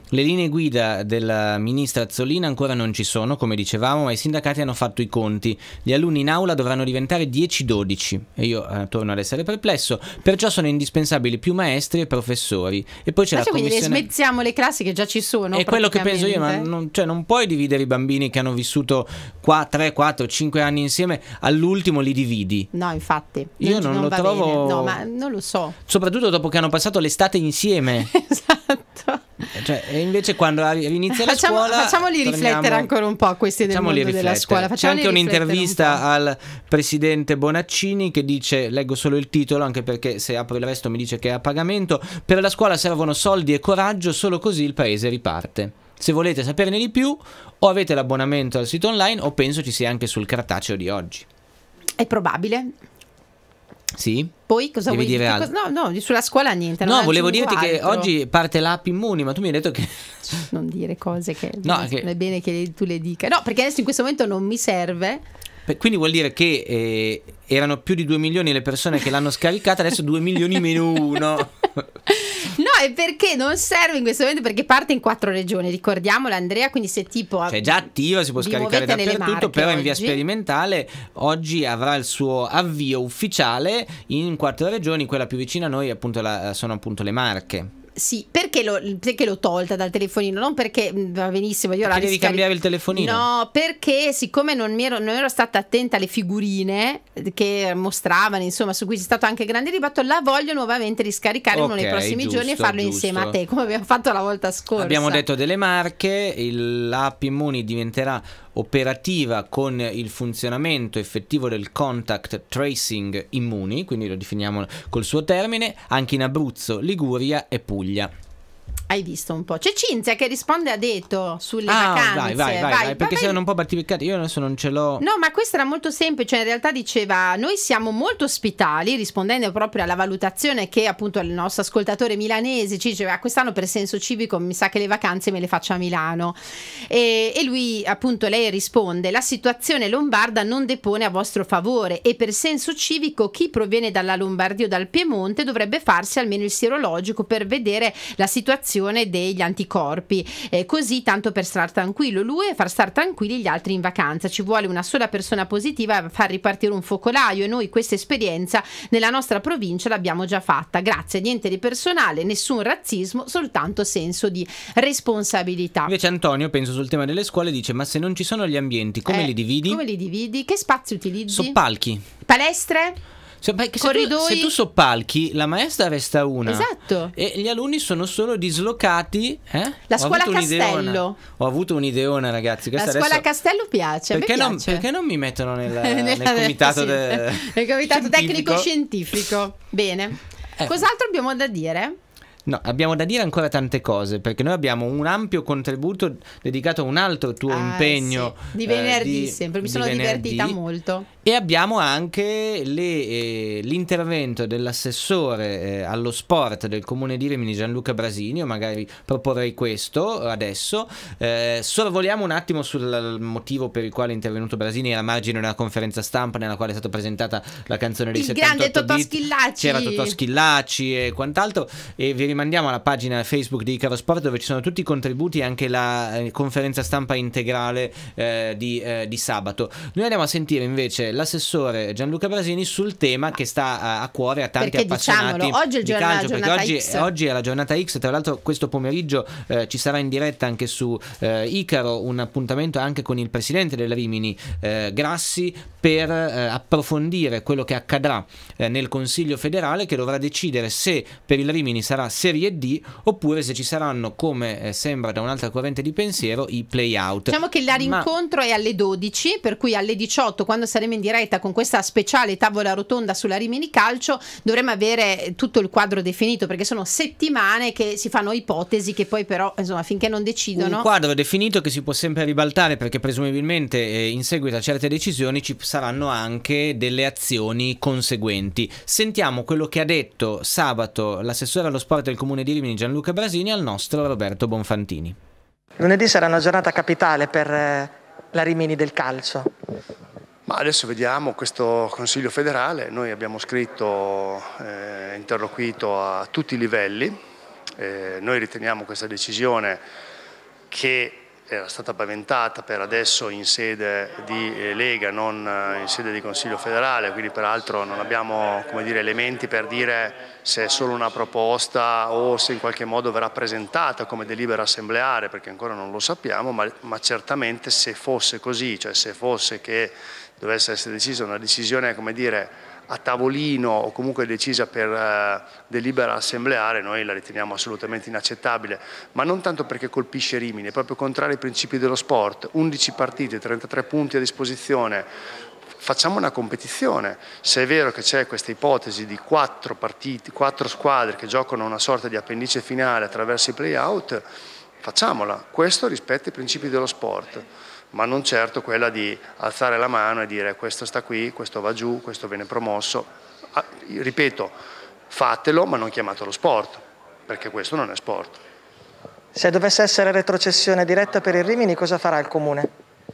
Le linee guida della ministra Azzolina ancora non ci sono, come dicevamo, ma i sindacati hanno fatto i conti. Gli alunni in aula dovranno diventare 10-12 e io torno ad essere perplesso, perciò sono indispensabili più maestri e professori. E poi c'è la quindi commissione... le smezziamo le classi che già ci sono. È quello che penso io, ma non puoi dividere i bambini che hanno vissuto 3, 4, 5 anni insieme, all'ultimo li dividi. No, infatti. Io non lo trovo... bene. No, ma non lo so. Soprattutto dopo che hanno passato l'estate insieme. Esatto. Cioè, e invece quando inizia la scuola facciamoli riflettere ancora un po' questi del mondo della scuola. C'è anche un'intervista al presidente Bonaccini che dice, leggo solo il titolo anche perché se apro il resto mi dice che è a pagamento: per la scuola servono soldi e coraggio, solo così il paese riparte. Se volete saperne di più o avete l'abbonamento al sito online o penso ci sia anche sul cartaceo di oggi. È probabile. Sì. Poi cosa devi vuoi dire? No, sulla scuola niente. No, volevo dirti che oggi parte l'app Immuni, ma tu mi hai detto che... Non dire cose che no, non è bene che tu le dica. No, perché adesso in questo momento non mi serve. Quindi vuol dire che erano più di 2 milioni le persone che l'hanno scaricata, adesso 2 milioni meno 1. No, è perché non serve in questo momento, perché parte in 4 regioni, ricordiamolo Andrea, quindi se tipo... Cioè già attiva, si può scaricare dappertutto, però in via sperimentale oggi avrà il suo avvio ufficiale in 4 regioni, quella più vicina a noi appunto sono appunto le Marche. Sì, perché l'ho tolta dal telefonino? Non perché va benissimo, io perché devi cambiare il telefonino? No, perché siccome non ero stata attenta alle figurine che mostravano, insomma, su cui c'è stato anche grande dibattito, la voglio nuovamente riscaricare uno dei prossimi giorni e farlo insieme a te, come abbiamo fatto la volta scorsa. Abbiamo detto delle Marche, l'app Immuni diventerà operativa con il funzionamento effettivo del contact tracing Immuni, quindi lo definiamo col suo termine, anche in Abruzzo, Liguria e Puglia. Hai visto un po'? C'è Cinzia che risponde, ha detto, sulle vacanze. Vai, perché siamo un po' particolari. Io adesso non ce l'ho. No, ma questa era molto semplice. In realtà diceva: noi siamo molto ospitali, rispondendo proprio alla valutazione che appunto il nostro ascoltatore milanese ci diceva: quest'anno per senso civico mi sa che le vacanze me le faccio a Milano. E lui, appunto, lei risponde: la situazione lombarda non depone a vostro favore e per senso civico chi proviene dalla Lombardia o dal Piemonte dovrebbe farsi almeno il sierologico per vedere la situazione degli anticorpi, così tanto per star tranquillo lui e far star tranquilli gli altri in vacanza. Ci vuole una sola persona positiva a far ripartire un focolaio e noi questa esperienza nella nostra provincia l'abbiamo già fatta. Grazie, niente di personale, nessun razzismo, soltanto senso di responsabilità. Invece Antonio, penso sul tema delle scuole, dice: ma se non ci sono gli ambienti come li dividi? Come li dividi? Che spazi utilizzi? Soppalchi. Palestre? Se tu soppalchi, la maestra resta una. Esatto. E gli alunni sono solo dislocati. La scuola Castello. Ho avuto un'ideona, ragazzi. La scuola Castello piace. Perché non mi mettono nel comitato, nel comitato tecnico-scientifico? Bene. Cos'altro abbiamo da dire? No, abbiamo da dire ancora tante cose, perché noi abbiamo un ampio contributo dedicato a un altro tuo impegno di venerdì, sempre mi sono divertita molto. E abbiamo anche l'intervento dell'assessore allo sport del comune di Rimini, Gianluca Brasini. Io magari proporrei questo adesso. Sorvoliamo un attimo sul motivo per il quale è intervenuto Brasini. Era a margine di una conferenza stampa nella quale è stata presentata la canzone dei 78 grande Totò Schillaci. C'era Totò Schillaci e quant'altro, e vi rimandiamo alla pagina Facebook di Icaro Sport, dove ci sono tutti i contributi e anche la conferenza stampa integrale di sabato. Noi andiamo a sentire invece l'assessore Gianluca Brasini sul tema che sta a cuore a tanti appassionati oggi è di calcio, perché oggi è la giornata X. Tra l'altro questo pomeriggio ci sarà in diretta anche su Icaro un appuntamento anche con il presidente del Rimini, Grassi, per approfondire quello che accadrà nel Consiglio federale, che dovrà decidere se per il Rimini sarà Serie D oppure se ci saranno, come sembra da un'altra corrente di pensiero, i play-out. Diciamo che l'incontro è alle 12, per cui alle 18, quando saremo in diretta con questa speciale tavola rotonda sulla Rimini Calcio, dovremo avere tutto il quadro definito, perché sono settimane che si fanno ipotesi che poi però, insomma, finché non decidono... Un quadro definito che si può sempre ribaltare, perché presumibilmente in seguito a certe decisioni ci saranno anche delle azioni conseguenti. Sentiamo quello che ha detto sabato l'assessore allo sport del comune di Rimini, Gianluca Brasini, al nostro Roberto Bonfantini. Lunedì sarà una giornata capitale per la Rimini del calcio. Ma adesso vediamo questo Consiglio federale. Noi abbiamo scritto, interloquito a tutti i livelli Noi riteniamo questa decisione, che era stata paventata per adesso in sede di Lega, non in sede di Consiglio federale, quindi peraltro non abbiamo, come dire, elementi per dire se è solo una proposta o se in qualche modo verrà presentata come delibera assembleare, perché ancora non lo sappiamo, ma certamente se fosse così, cioè se fosse che dovesse essere decisa una decisione, come dire, a tavolino o comunque decisa per delibera assembleare, noi la riteniamo assolutamente inaccettabile, ma non tanto perché colpisce Rimini, è proprio contrario ai principi dello sport. 11 partite, 33 punti a disposizione, facciamo una competizione. Se è vero che c'è questa ipotesi di 4 squadre che giocano una sorta di appendice finale attraverso i play-out, facciamola. Questo rispetta i principi dello sport, ma non certo quella di alzare la mano e dire questo sta qui, questo va giù, questo viene promosso. Ripeto, fatelo, ma non chiamatelo sport, perché questo non è sport. Se dovesse essere retrocessione diretta per il Rimini, cosa farà il Comune?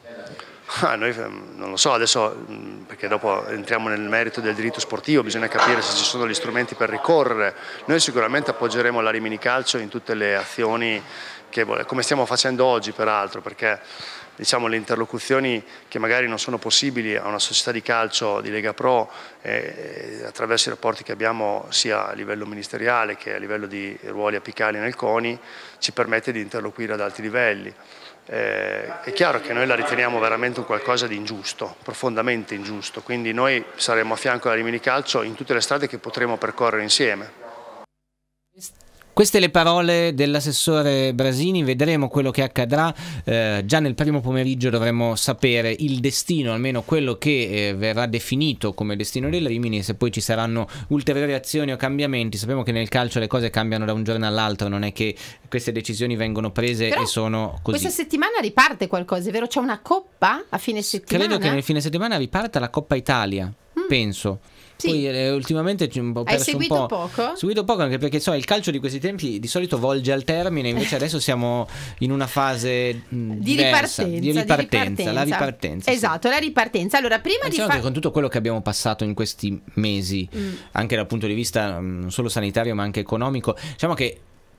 Noi non lo so adesso, perché dopo entriamo nel merito del diritto sportivo, bisogna capire se ci sono gli strumenti per ricorrere. Noi sicuramente appoggeremo la Rimini Calcio in tutte le azioni, come stiamo facendo oggi peraltro, perché diciamo le interlocuzioni che magari non sono possibili a una società di calcio di Lega Pro, attraverso i rapporti che abbiamo sia a livello ministeriale che a livello di ruoli apicali nel CONI, ci permette di interloquire ad alti livelli. È chiaro che noi la riteniamo veramente un qualcosa di ingiusto, profondamente ingiusto, quindi noi saremo a fianco della Rimini Calcio in tutte le strade che potremo percorrere insieme. Queste le parole dell'assessore Brasini, vedremo quello che accadrà, già nel primo pomeriggio dovremo sapere il destino, almeno quello che verrà definito come destino del Rimini, se poi ci saranno ulteriori azioni o cambiamenti. Sappiamo che nel calcio le cose cambiano da un giorno all'altro, non è che queste decisioni vengono prese e sono così. Questa settimana riparte qualcosa, è vero? C'è una coppa a fine settimana? Credo che nel fine settimana riparta la Coppa Italia, penso. Sì. Poi ultimamente ho perso seguito un po'. poco? Seguito poco, anche perché il calcio di questi tempi di solito volge al termine, invece adesso siamo in una fase di ripartenza. La ripartenza. Esatto, sì. La ripartenza. Allora, prima di che con tutto quello che abbiamo passato in questi mesi, anche dal punto di vista non solo sanitario ma anche economico, diciamo che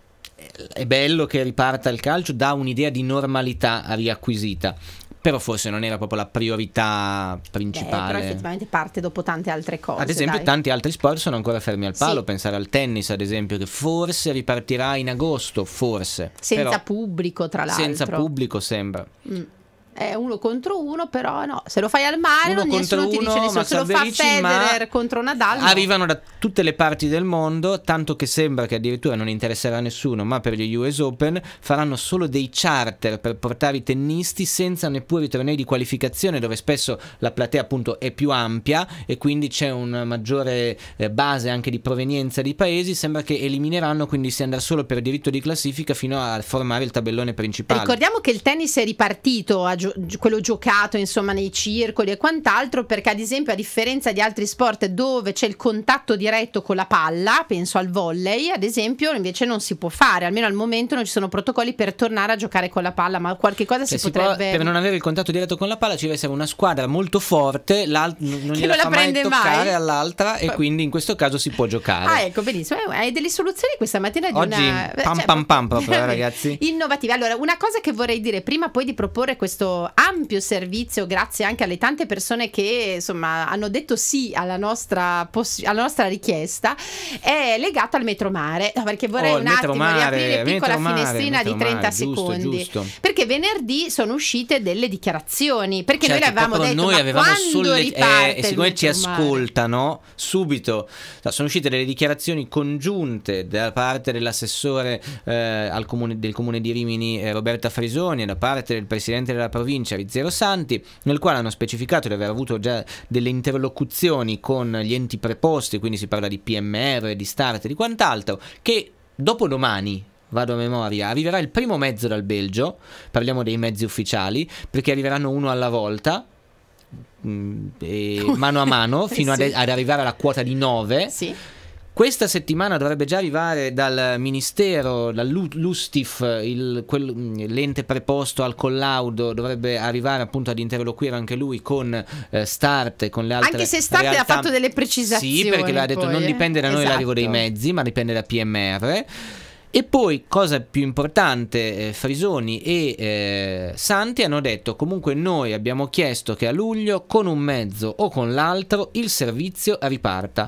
è bello che riparta il calcio, dà un'idea di normalità riacquisita. Però forse non era proprio la priorità principale. Però effettivamente parte dopo tante altre cose. Ad esempio tanti altri sport sono ancora fermi al palo, pensare al tennis ad esempio, che forse ripartirà in agosto, forse. Senza pubblico tra l'altro. Senza pubblico sembra. È 1 contro 1, però no, se lo fai al mare nessuno ti dice nessuno, se lo fa Federer contro Nadal arrivano da tutte le parti del mondo, tanto che sembra che addirittura non interesserà a nessuno, ma per gli US Open faranno solo dei charter per portare i tennisti senza neppure i tornei di qualificazione, dove spesso la platea appunto è più ampia e quindi c'è una maggiore base anche di provenienza di paesi. Sembra che elimineranno, quindi si andrà solo per diritto di classifica fino a formare il tabellone principale. Ricordiamo che il tennis è ripartito quello giocato insomma nei circoli e quant'altro, perché ad esempio a differenza di altri sport dove c'è il contatto diretto con la palla, penso al volley ad esempio, invece non si può fare, almeno al momento non ci sono protocolli per tornare a giocare con la palla, ma qualche cosa si potrebbe per non avere il contatto diretto con la palla ci deve essere una squadra molto forte, non gliela fa mai toccare all'altra e quindi in questo caso si può giocare. Ecco, benissimo, hai delle soluzioni questa mattina di oggi pam proprio ragazzi, innovative. Allora, una cosa che vorrei dire prima poi di proporre questo ampio servizio, grazie anche alle tante persone che insomma hanno detto sì alla nostra richiesta, è legato al Metromare, perché vorrei un attimo riaprire piccola finestrina di 30 secondi, giusto. Perché venerdì sono uscite delle dichiarazioni, perché noi le avevamo detto noi avevamo e siccome ci ascoltano subito, sono uscite delle dichiarazioni congiunte da parte dell'assessore del comune di Rimini Roberta Frisoni e da parte del presidente della provincia Rizzero Santi, nel quale hanno specificato di aver avuto già delle interlocuzioni con gli enti preposti, quindi si parla di PMR, di Start e di quant'altro, che dopodomani, vado a memoria, arriverà il primo mezzo dal Belgio, parliamo dei mezzi ufficiali, perché arriveranno uno alla volta, mano a mano, fino ad arrivare alla quota di 9. Sì. Questa settimana dovrebbe già arrivare dal Ministero, dall'Ustif, l'ente preposto al collaudo, dovrebbe arrivare appunto ad interloquire anche lui con Start e con le altre anche se Start realtà. Ha fatto delle precisazioni. Sì, perché l'ha detto non dipende da noi l'arrivo dei mezzi, ma dipende da PMR. E poi, cosa più importante, Frisoni e Santi hanno detto: comunque noi abbiamo chiesto che a luglio con un mezzo o con l'altro il servizio riparta.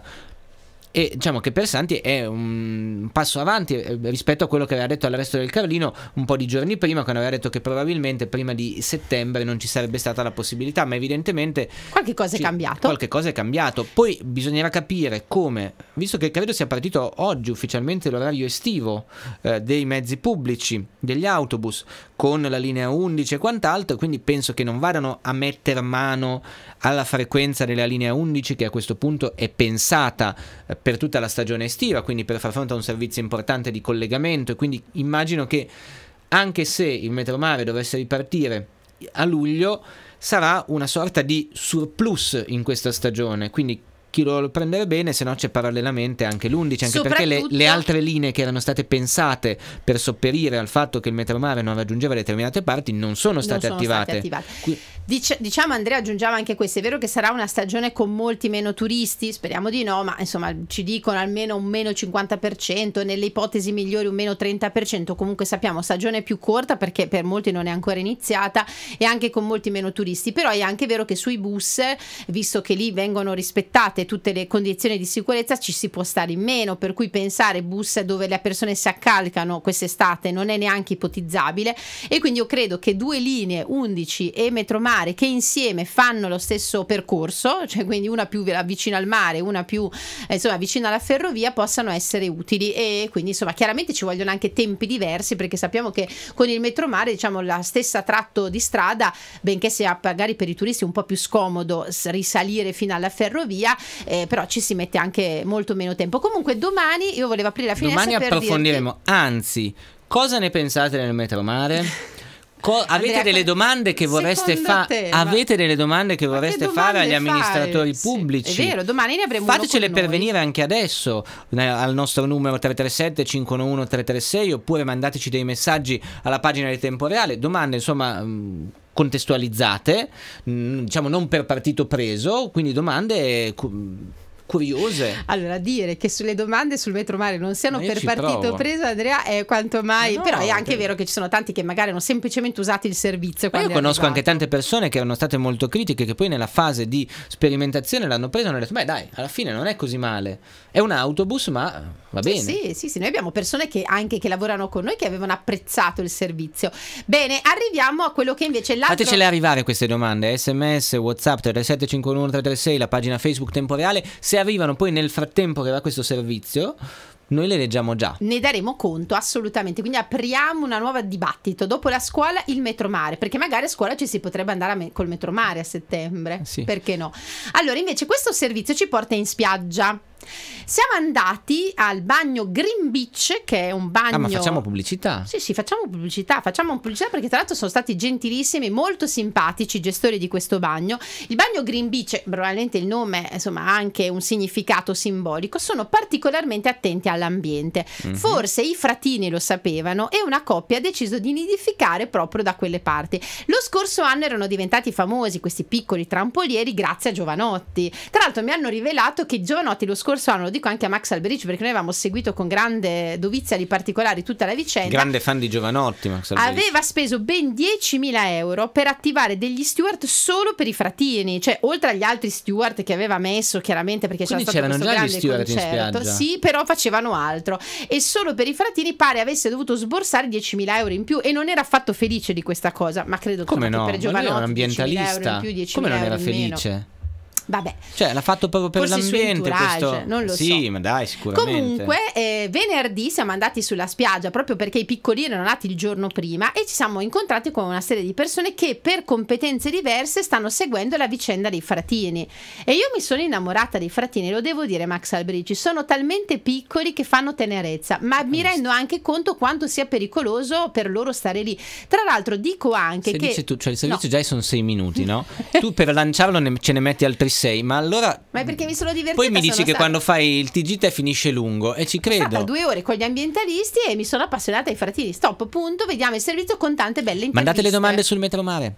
E diciamo che per Santi è un passo avanti rispetto a quello che aveva detto all'Arresto del Carlino un po' di giorni prima, quando aveva detto che probabilmente prima di settembre non ci sarebbe stata la possibilità, ma evidentemente qualche cosa è cambiato. Qualche cosa è cambiato. Poi bisognerà capire come, visto che credo sia partito oggi ufficialmente l'orario estivo dei mezzi pubblici, degli autobus, con la linea 11 e quant'altro, quindi penso che non vadano a metter mano alla frequenza della linea 11, che a questo punto è pensata per tutta la stagione estiva, quindi per far fronte a un servizio importante di collegamento, e quindi immagino che anche se il Metromare dovesse ripartire a luglio sarà una sorta di surplus in questa stagione, quindi chi lo prendere bene, se no c'è parallelamente anche l'11, anche perché le altre linee che erano state pensate per sopperire al fatto che il Metromare non raggiungeva determinate parti non sono state attivate. Diciamo, Andrea aggiungiava anche questo: è vero che sarà una stagione con molti meno turisti, speriamo di no, ma insomma ci dicono almeno un meno 50%, nelle ipotesi migliori un meno 30%, comunque sappiamo stagione più corta perché per molti non è ancora iniziata, e anche con molti meno turisti. Però è anche vero che sui bus, visto che lì vengono rispettate tutte le condizioni di sicurezza, ci si può stare in meno, per cui pensare bus dove le persone si accalcano quest'estate non è neanche ipotizzabile. E quindi io credo che due linee 11 e Metromare che insieme fanno lo stesso percorso, cioè quindi una più vicina al mare, una più insomma vicina alla ferrovia, possano essere utili. E quindi insomma chiaramente ci vogliono anche tempi diversi, perché sappiamo che con il Metromare, diciamo, la stessa tratto di strada, benché sia magari per i turisti un po' più scomodo risalire fino alla ferrovia, però ci si mette anche molto meno tempo. Comunque domani io volevo aprire la finestra, domani per approfondiremo. Anzi, cosa ne pensate del Metromare? Avete delle domande che vorreste fare? Avete delle domande che vorreste fare agli amministratori pubblici? Sì, è vero, domani ne avremo Fatecele pervenire anche adesso al nostro numero 337 511 336, oppure mandateci dei messaggi alla pagina di Tempo Reale. Domande insomma contestualizzate, diciamo non per partito preso, quindi domande curiose. Allora, dire che sulle domande sul Metromare non siano per partito preso, Andrea, è quanto mai, no, però è anche vero che ci sono tanti che magari hanno semplicemente usato il servizio. Ma io conosco anche tante persone che erano state molto critiche, che poi nella fase di sperimentazione l'hanno preso e hanno detto: beh dai, alla fine non è così male, è un autobus ma va bene. Sì, noi abbiamo persone che anche che lavorano con noi che avevano apprezzato il servizio. Bene, arriviamo a quello che invece l'altro... Fatecele arrivare queste domande, SMS, WhatsApp 337 511 336, la pagina Facebook Tempo Reale. Se arrivano poi nel frattempo che va questo servizio, noi le leggiamo già. Ne daremo conto, assolutamente. Quindi apriamo una nuova dibattito. Dopo la scuola, il Metromare, perché magari a scuola ci si potrebbe andare col Metromare a settembre. Sì. Perché no? Allora, invece, questo servizio ci porta in spiaggia. Siamo andati al bagno Green Beach, che è un bagno... ma facciamo pubblicità? Sì, facciamo pubblicità perché tra l'altro sono stati gentilissimi, molto simpatici i gestori di questo bagno. Il bagno Green Beach, probabilmente il nome insomma ha anche un significato simbolico, sono particolarmente attenti all'ambiente. Forse i fratini lo sapevano e una coppia ha deciso di nidificare proprio da quelle parti. Lo scorso anno erano diventati famosi questi piccoli trampolieri grazie a Giovanotti. Tra l'altro mi hanno rivelato che Giovanotti lo scorso anno, lo dico anche a Max Alberici perché noi avevamo seguito con grande dovizia di particolari tutta la vicenda, grande fan di Giovanotti, Max Alberici, aveva speso ben 10.000 euro per attivare degli steward solo per i fratini, cioè oltre agli altri steward che aveva messo chiaramente, perché quindi c'era stato questo grande concerto. In spiaggia. Sì, però facevano altro, e solo per i fratini pare avesse dovuto sborsare 10.000 euro in più, e non era affatto felice di questa cosa, ma credo che come no? Per Giovanotti, ma lui è un ambientalista, 10.000 euro in più, come non era felice? Vabbè, cioè l'ha fatto proprio per l'ambiente questo... non lo so. Sì, ma dai, sicuramente. Comunque venerdì siamo andati sulla spiaggia proprio perché i piccolini erano nati il giorno prima, e ci siamo incontrati con una serie di persone che per competenze diverse stanno seguendo la vicenda dei fratini, e io mi sono innamorata dei fratini, lo devo dire, Max Alberici, sono talmente piccoli che fanno tenerezza, ma mi rendo anche conto quanto sia pericoloso per loro stare lì. Tra l'altro dico anche che dici tu, cioè il servizio già sono 6 minuti, no? Tu per lanciarlo ce ne metti altri 6, ma allora... Ma è perché mi sono divertita. Poi mi dici che quando fai il TG te finisce lungo, e ci credo. Ho fatto 2 ore con gli ambientalisti e mi sono appassionata ai fratini. Stop, punto, vediamo il servizio con tante belle interviste. Mandate le domande sul Metromare.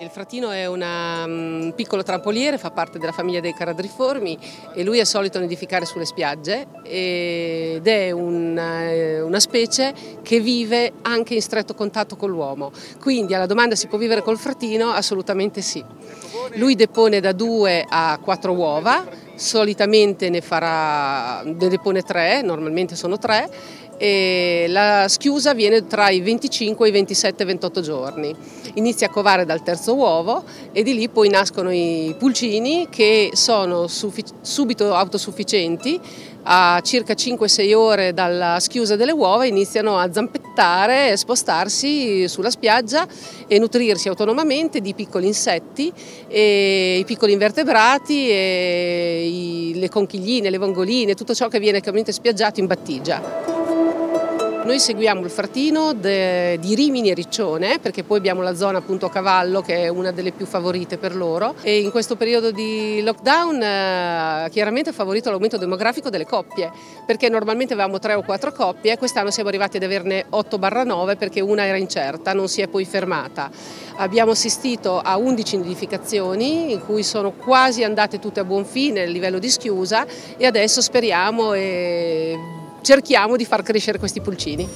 Il fratino è un piccolo trampoliere, fa parte della famiglia dei caradriformi e lui è solito nidificare sulle spiagge ed è una specie che vive anche in stretto contatto con l'uomo. Quindi alla domanda si può vivere col fratino? Assolutamente sì. Lui depone da 2 a 4 uova, solitamente ne depone 3, normalmente sono 3. E la schiusa viene tra i 25 e i 27 e 28 giorni. Inizia a covare dal terzo uovo e di lì poi nascono i pulcini che sono subito autosufficienti. A circa 5-6 ore dalla schiusa delle uova iniziano a zampettare e spostarsi sulla spiaggia e nutrirsi autonomamente di piccoli insetti, e i piccoli invertebrati, e le conchigline, le vongoline, tutto ciò che viene spiaggiato in battigia. Noi seguiamo il fratino di Rimini e Riccione, perché poi abbiamo la zona appunto a cavallo che è una delle più favorite per loro, e in questo periodo di lockdown chiaramente ha favorito l'aumento demografico delle coppie, perché normalmente avevamo 3 o 4 coppie, quest'anno siamo arrivati ad averne 8/9 perché una era incerta, non si è poi fermata. Abbiamo assistito a 11 nidificazioni in cui sono quasi andate tutte a buon fine a livello di schiusa, e adesso speriamo e cerchiamo di far crescere questi pulcini.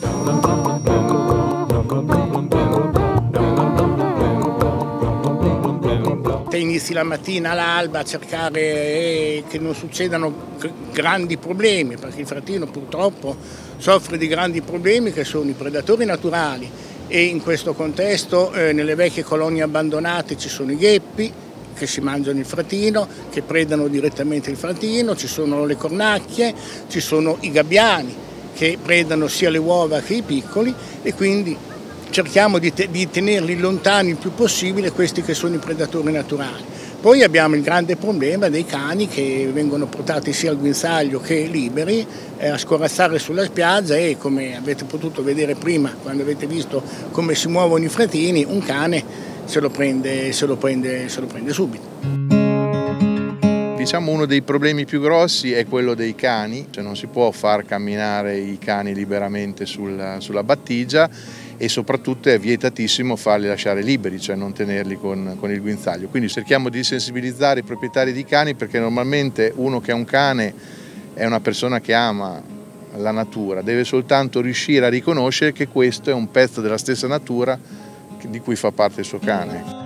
Te inizi la mattina all'alba a cercare che non succedano grandi problemi, perché il fratino purtroppo soffre di grandi problemi che sono i predatori naturali, e in questo contesto nelle vecchie colonie abbandonate ci sono i gheppi che si mangiano il fratino, che predano direttamente il fratino, ci sono le cornacchie, ci sono i gabbiani che predano sia le uova che i piccoli, e quindi cerchiamo di tenerli lontani il più possibile questi che sono i predatori naturali. Poi abbiamo il grande problema dei cani che vengono portati sia al guinzaglio che liberi a scorazzare sulla spiaggia, e come avete potuto vedere prima quando avete visto come si muovono i fratini, un cane se lo prende subito. Diciamo uno dei problemi più grossi è quello dei cani, cioè non si può far camminare i cani liberamente sulla battigia, e soprattutto è vietatissimo farli lasciare liberi, cioè non tenerli con il guinzaglio. Quindi cerchiamo di sensibilizzare i proprietari di cani, perché normalmente uno che ha un cane è una persona che ama la natura, deve soltanto riuscire a riconoscere che questo è un pezzo della stessa natura di cui fa parte il suo cane.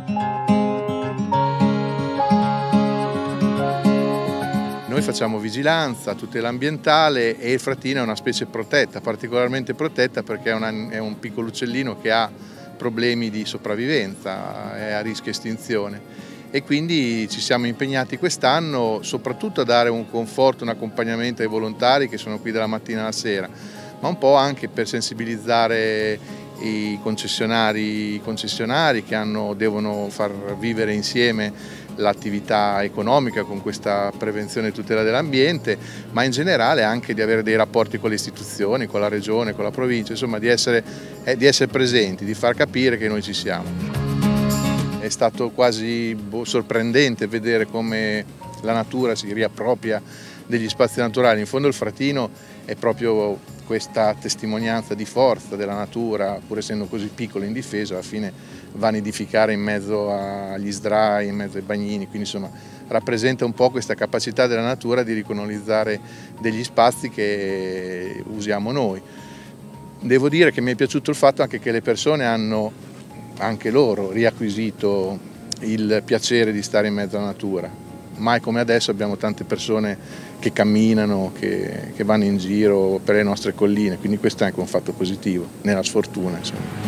Noi facciamo vigilanza, tutela ambientale, e il fratino è una specie protetta, particolarmente protetta perché è un piccolo uccellino che ha problemi di sopravvivenza, è a rischio estinzione, e quindi ci siamo impegnati quest'anno soprattutto a dare un conforto, un accompagnamento ai volontari che sono qui dalla mattina alla sera, ma un po' anche per sensibilizzare i concessionari che devono far vivere insieme l'attività economica con questa prevenzione e tutela dell'ambiente, ma in generale anche di avere dei rapporti con le istituzioni, con la regione, con la provincia, insomma di essere presenti, di far capire che noi ci siamo. È stato quasi sorprendente vedere come la natura si riappropria degli spazi naturali. In fondo il fratino è proprio questa testimonianza di forza della natura, pur essendo così piccolo e indifeso, alla fine va a nidificare in mezzo agli sdrai, in mezzo ai bagnini, quindi insomma rappresenta un po' questa capacità della natura di ricolonizzare degli spazi che usiamo noi. Devo dire che mi è piaciuto il fatto anche che le persone hanno anche loro riacquisito il piacere di stare in mezzo alla natura. Mai come adesso abbiamo tante persone che camminano, che vanno in giro per le nostre colline, quindi questo è anche un fatto positivo, nella sfortuna. Insomma.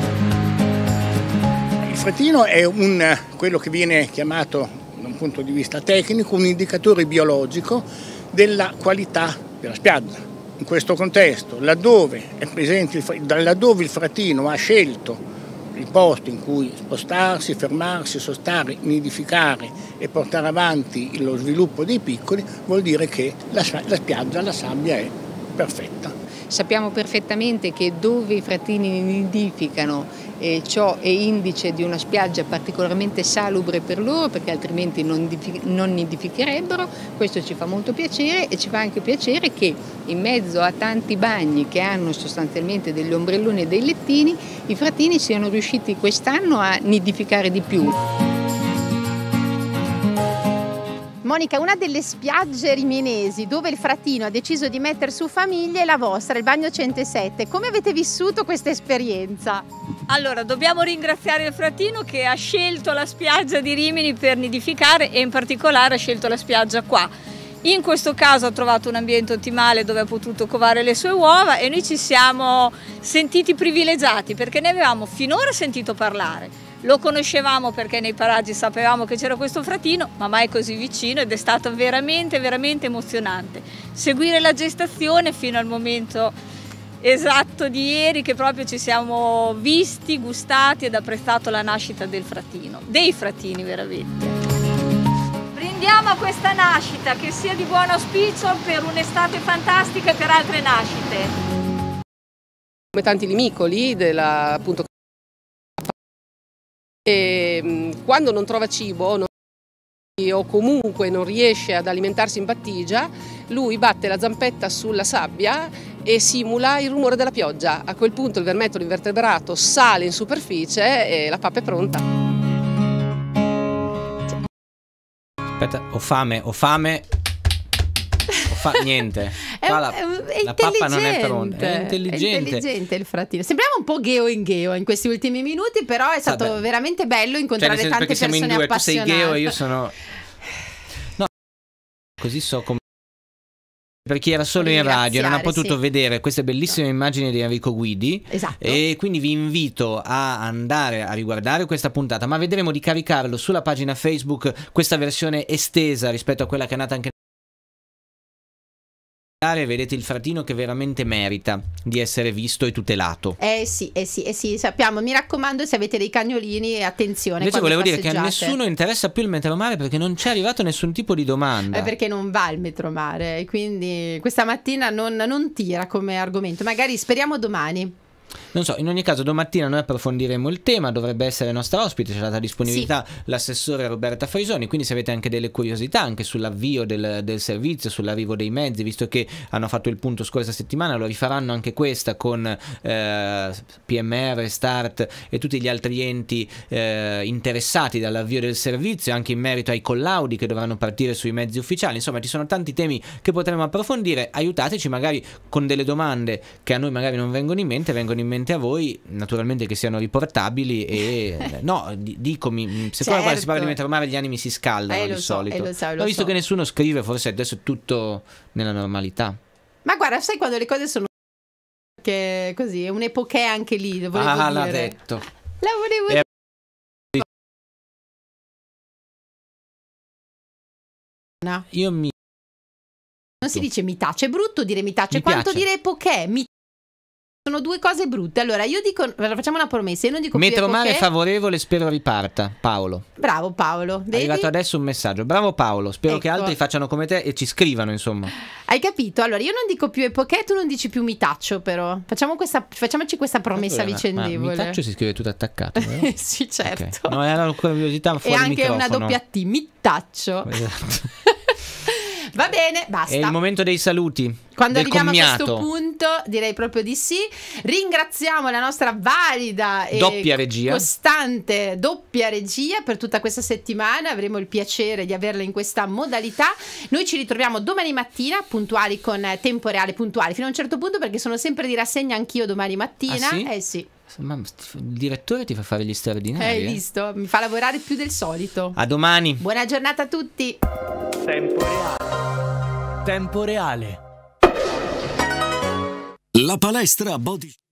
Il fratino è quello che viene chiamato da un punto di vista tecnico un indicatore biologico della qualità della spiaggia. In questo contesto, laddove il fratino ha scelto il posto in cui spostarsi, fermarsi, sostare, nidificare e portare avanti lo sviluppo dei piccoli, vuol dire che la spiaggia, la sabbia è perfetta. Sappiamo perfettamente che dove i fratini nidificano e ciò è indice di una spiaggia particolarmente salubre per loro, perché altrimenti non nidificherebbero. Questo ci fa molto piacere, e ci fa anche piacere che in mezzo a tanti bagni che hanno sostanzialmente degli ombrelloni e dei lettini, i fratini siano riusciti quest'anno a nidificare di più. Monica, una delle spiagge riminesi dove il Fratino ha deciso di mettere su famiglia è la vostra, il Bagno 107. Come avete vissuto questa esperienza? Allora, dobbiamo ringraziare il Fratino che ha scelto la spiaggia di Rimini per nidificare, e in particolare ha scelto la spiaggia qua. In questo caso ha trovato un ambiente ottimale dove ha potuto covare le sue uova, e noi ci siamo sentiti privilegiati perché ne avevamo finora sentito parlare. Lo conoscevamo perché nei paraggi sapevamo che c'era questo Fratino, ma mai così vicino, ed è stato veramente, veramente emozionante seguire la gestazione fino al momento esatto di ieri, che proprio ci siamo visti, gustati ed apprezzato la nascita del Fratino, dei Fratini veramente. Brindiamo a questa nascita, che sia di buon auspicio per un'estate fantastica e per altre nascite. Come tanti limicoli appunto, e quando non trova cibo o comunque non riesce ad alimentarsi in battigia, lui batte la zampetta sulla sabbia e simula il rumore della pioggia. A quel punto il vermetto invertebrato sale in superficie e la pappa è pronta. Aspetta, ho fame. Niente, la pappa non è pronta. È intelligente il Fratino. Sembriamo un po' Gheo in questi ultimi minuti, però è stato veramente bello incontrare tante persone appassionate. Tu sei Gheo e io sono... No, così so come... Per chi era solo in radio non ha potuto vedere queste bellissime immagini di Enrico Guidi, e quindi vi invito a andare a riguardare questa puntata, ma vedremo di caricarlo sulla pagina Facebook, questa versione estesa rispetto a quella che è nata anche... Vedete il Fratino che veramente merita di essere visto e tutelato. Sì, sappiamo. Mi raccomando, se avete dei cagnolini, attenzione. Invece volevo dire che a nessuno interessa più il metromare, perché non c'è arrivato nessun tipo di domanda. Perché non va il metromare, quindi questa mattina non tira come argomento. Magari speriamo domani. Non so, in ogni caso domattina noi approfondiremo il tema, dovrebbe essere nostra ospite, c'è stata disponibilità l'assessore Roberta Frisoni, quindi se avete anche delle curiosità anche sull'avvio del servizio, sull'arrivo dei mezzi, visto che hanno fatto il punto scorsa settimana, lo rifaranno anche questa con PMR, Start e tutti gli altri enti interessati dall'avvio del servizio, anche in merito ai collaudi che dovranno partire sui mezzi ufficiali. Insomma, ci sono tanti temi che potremo approfondire. Aiutateci magari con delle domande che a noi magari non vengono in mente a voi, naturalmente che siano riportabili. E no, dicomi, se qua si parla di metromare gli animi si scaldano di solito. Ho visto che nessuno scrive, forse adesso è tutto nella normalità. Ma guarda, sai quando le cose sono che così, è un'epopea anche lì, lo volevo dire. L'ha detto. La volevo dire. No. Non si dice mi tace, è brutto dire mi tace, quanto dire epopea, sono due cose brutte. Allora io dico, facciamo una promessa, io non dico metromare favorevole, spero riparta. Paolo. Bravo Paolo. È arrivato adesso un messaggio. Bravo Paolo, spero che altri facciano come te e ci scrivano, insomma. Hai capito? Allora io non dico più epoché, tu non dici più mitaccio, però facciamoci questa promessa vicendevole. Mitaccio si scrive tutto attaccato, vero? Sì, certo. Okay. No, era una curiosità fuori e anche microfono. Una doppia T, mitaccio. Esatto. Va bene, basta. È il momento dei saluti. Quando arriviamo commiato. A questo punto direi proprio di sì. Ringraziamo la nostra valida e costante doppia regia per tutta questa settimana. Avremo il piacere di averla in questa modalità. Noi ci ritroviamo domani mattina puntuali con Tempo Reale, puntuali fino a un certo punto, perché sono sempre di rassegna anch'io domani mattina. Ah, sì? Sì. Ma il direttore ti fa fare gli straordinari. Hai visto? Mi fa lavorare più del solito. A domani. Buona giornata a tutti. Tempo Reale. Tempo Reale. La palestra Body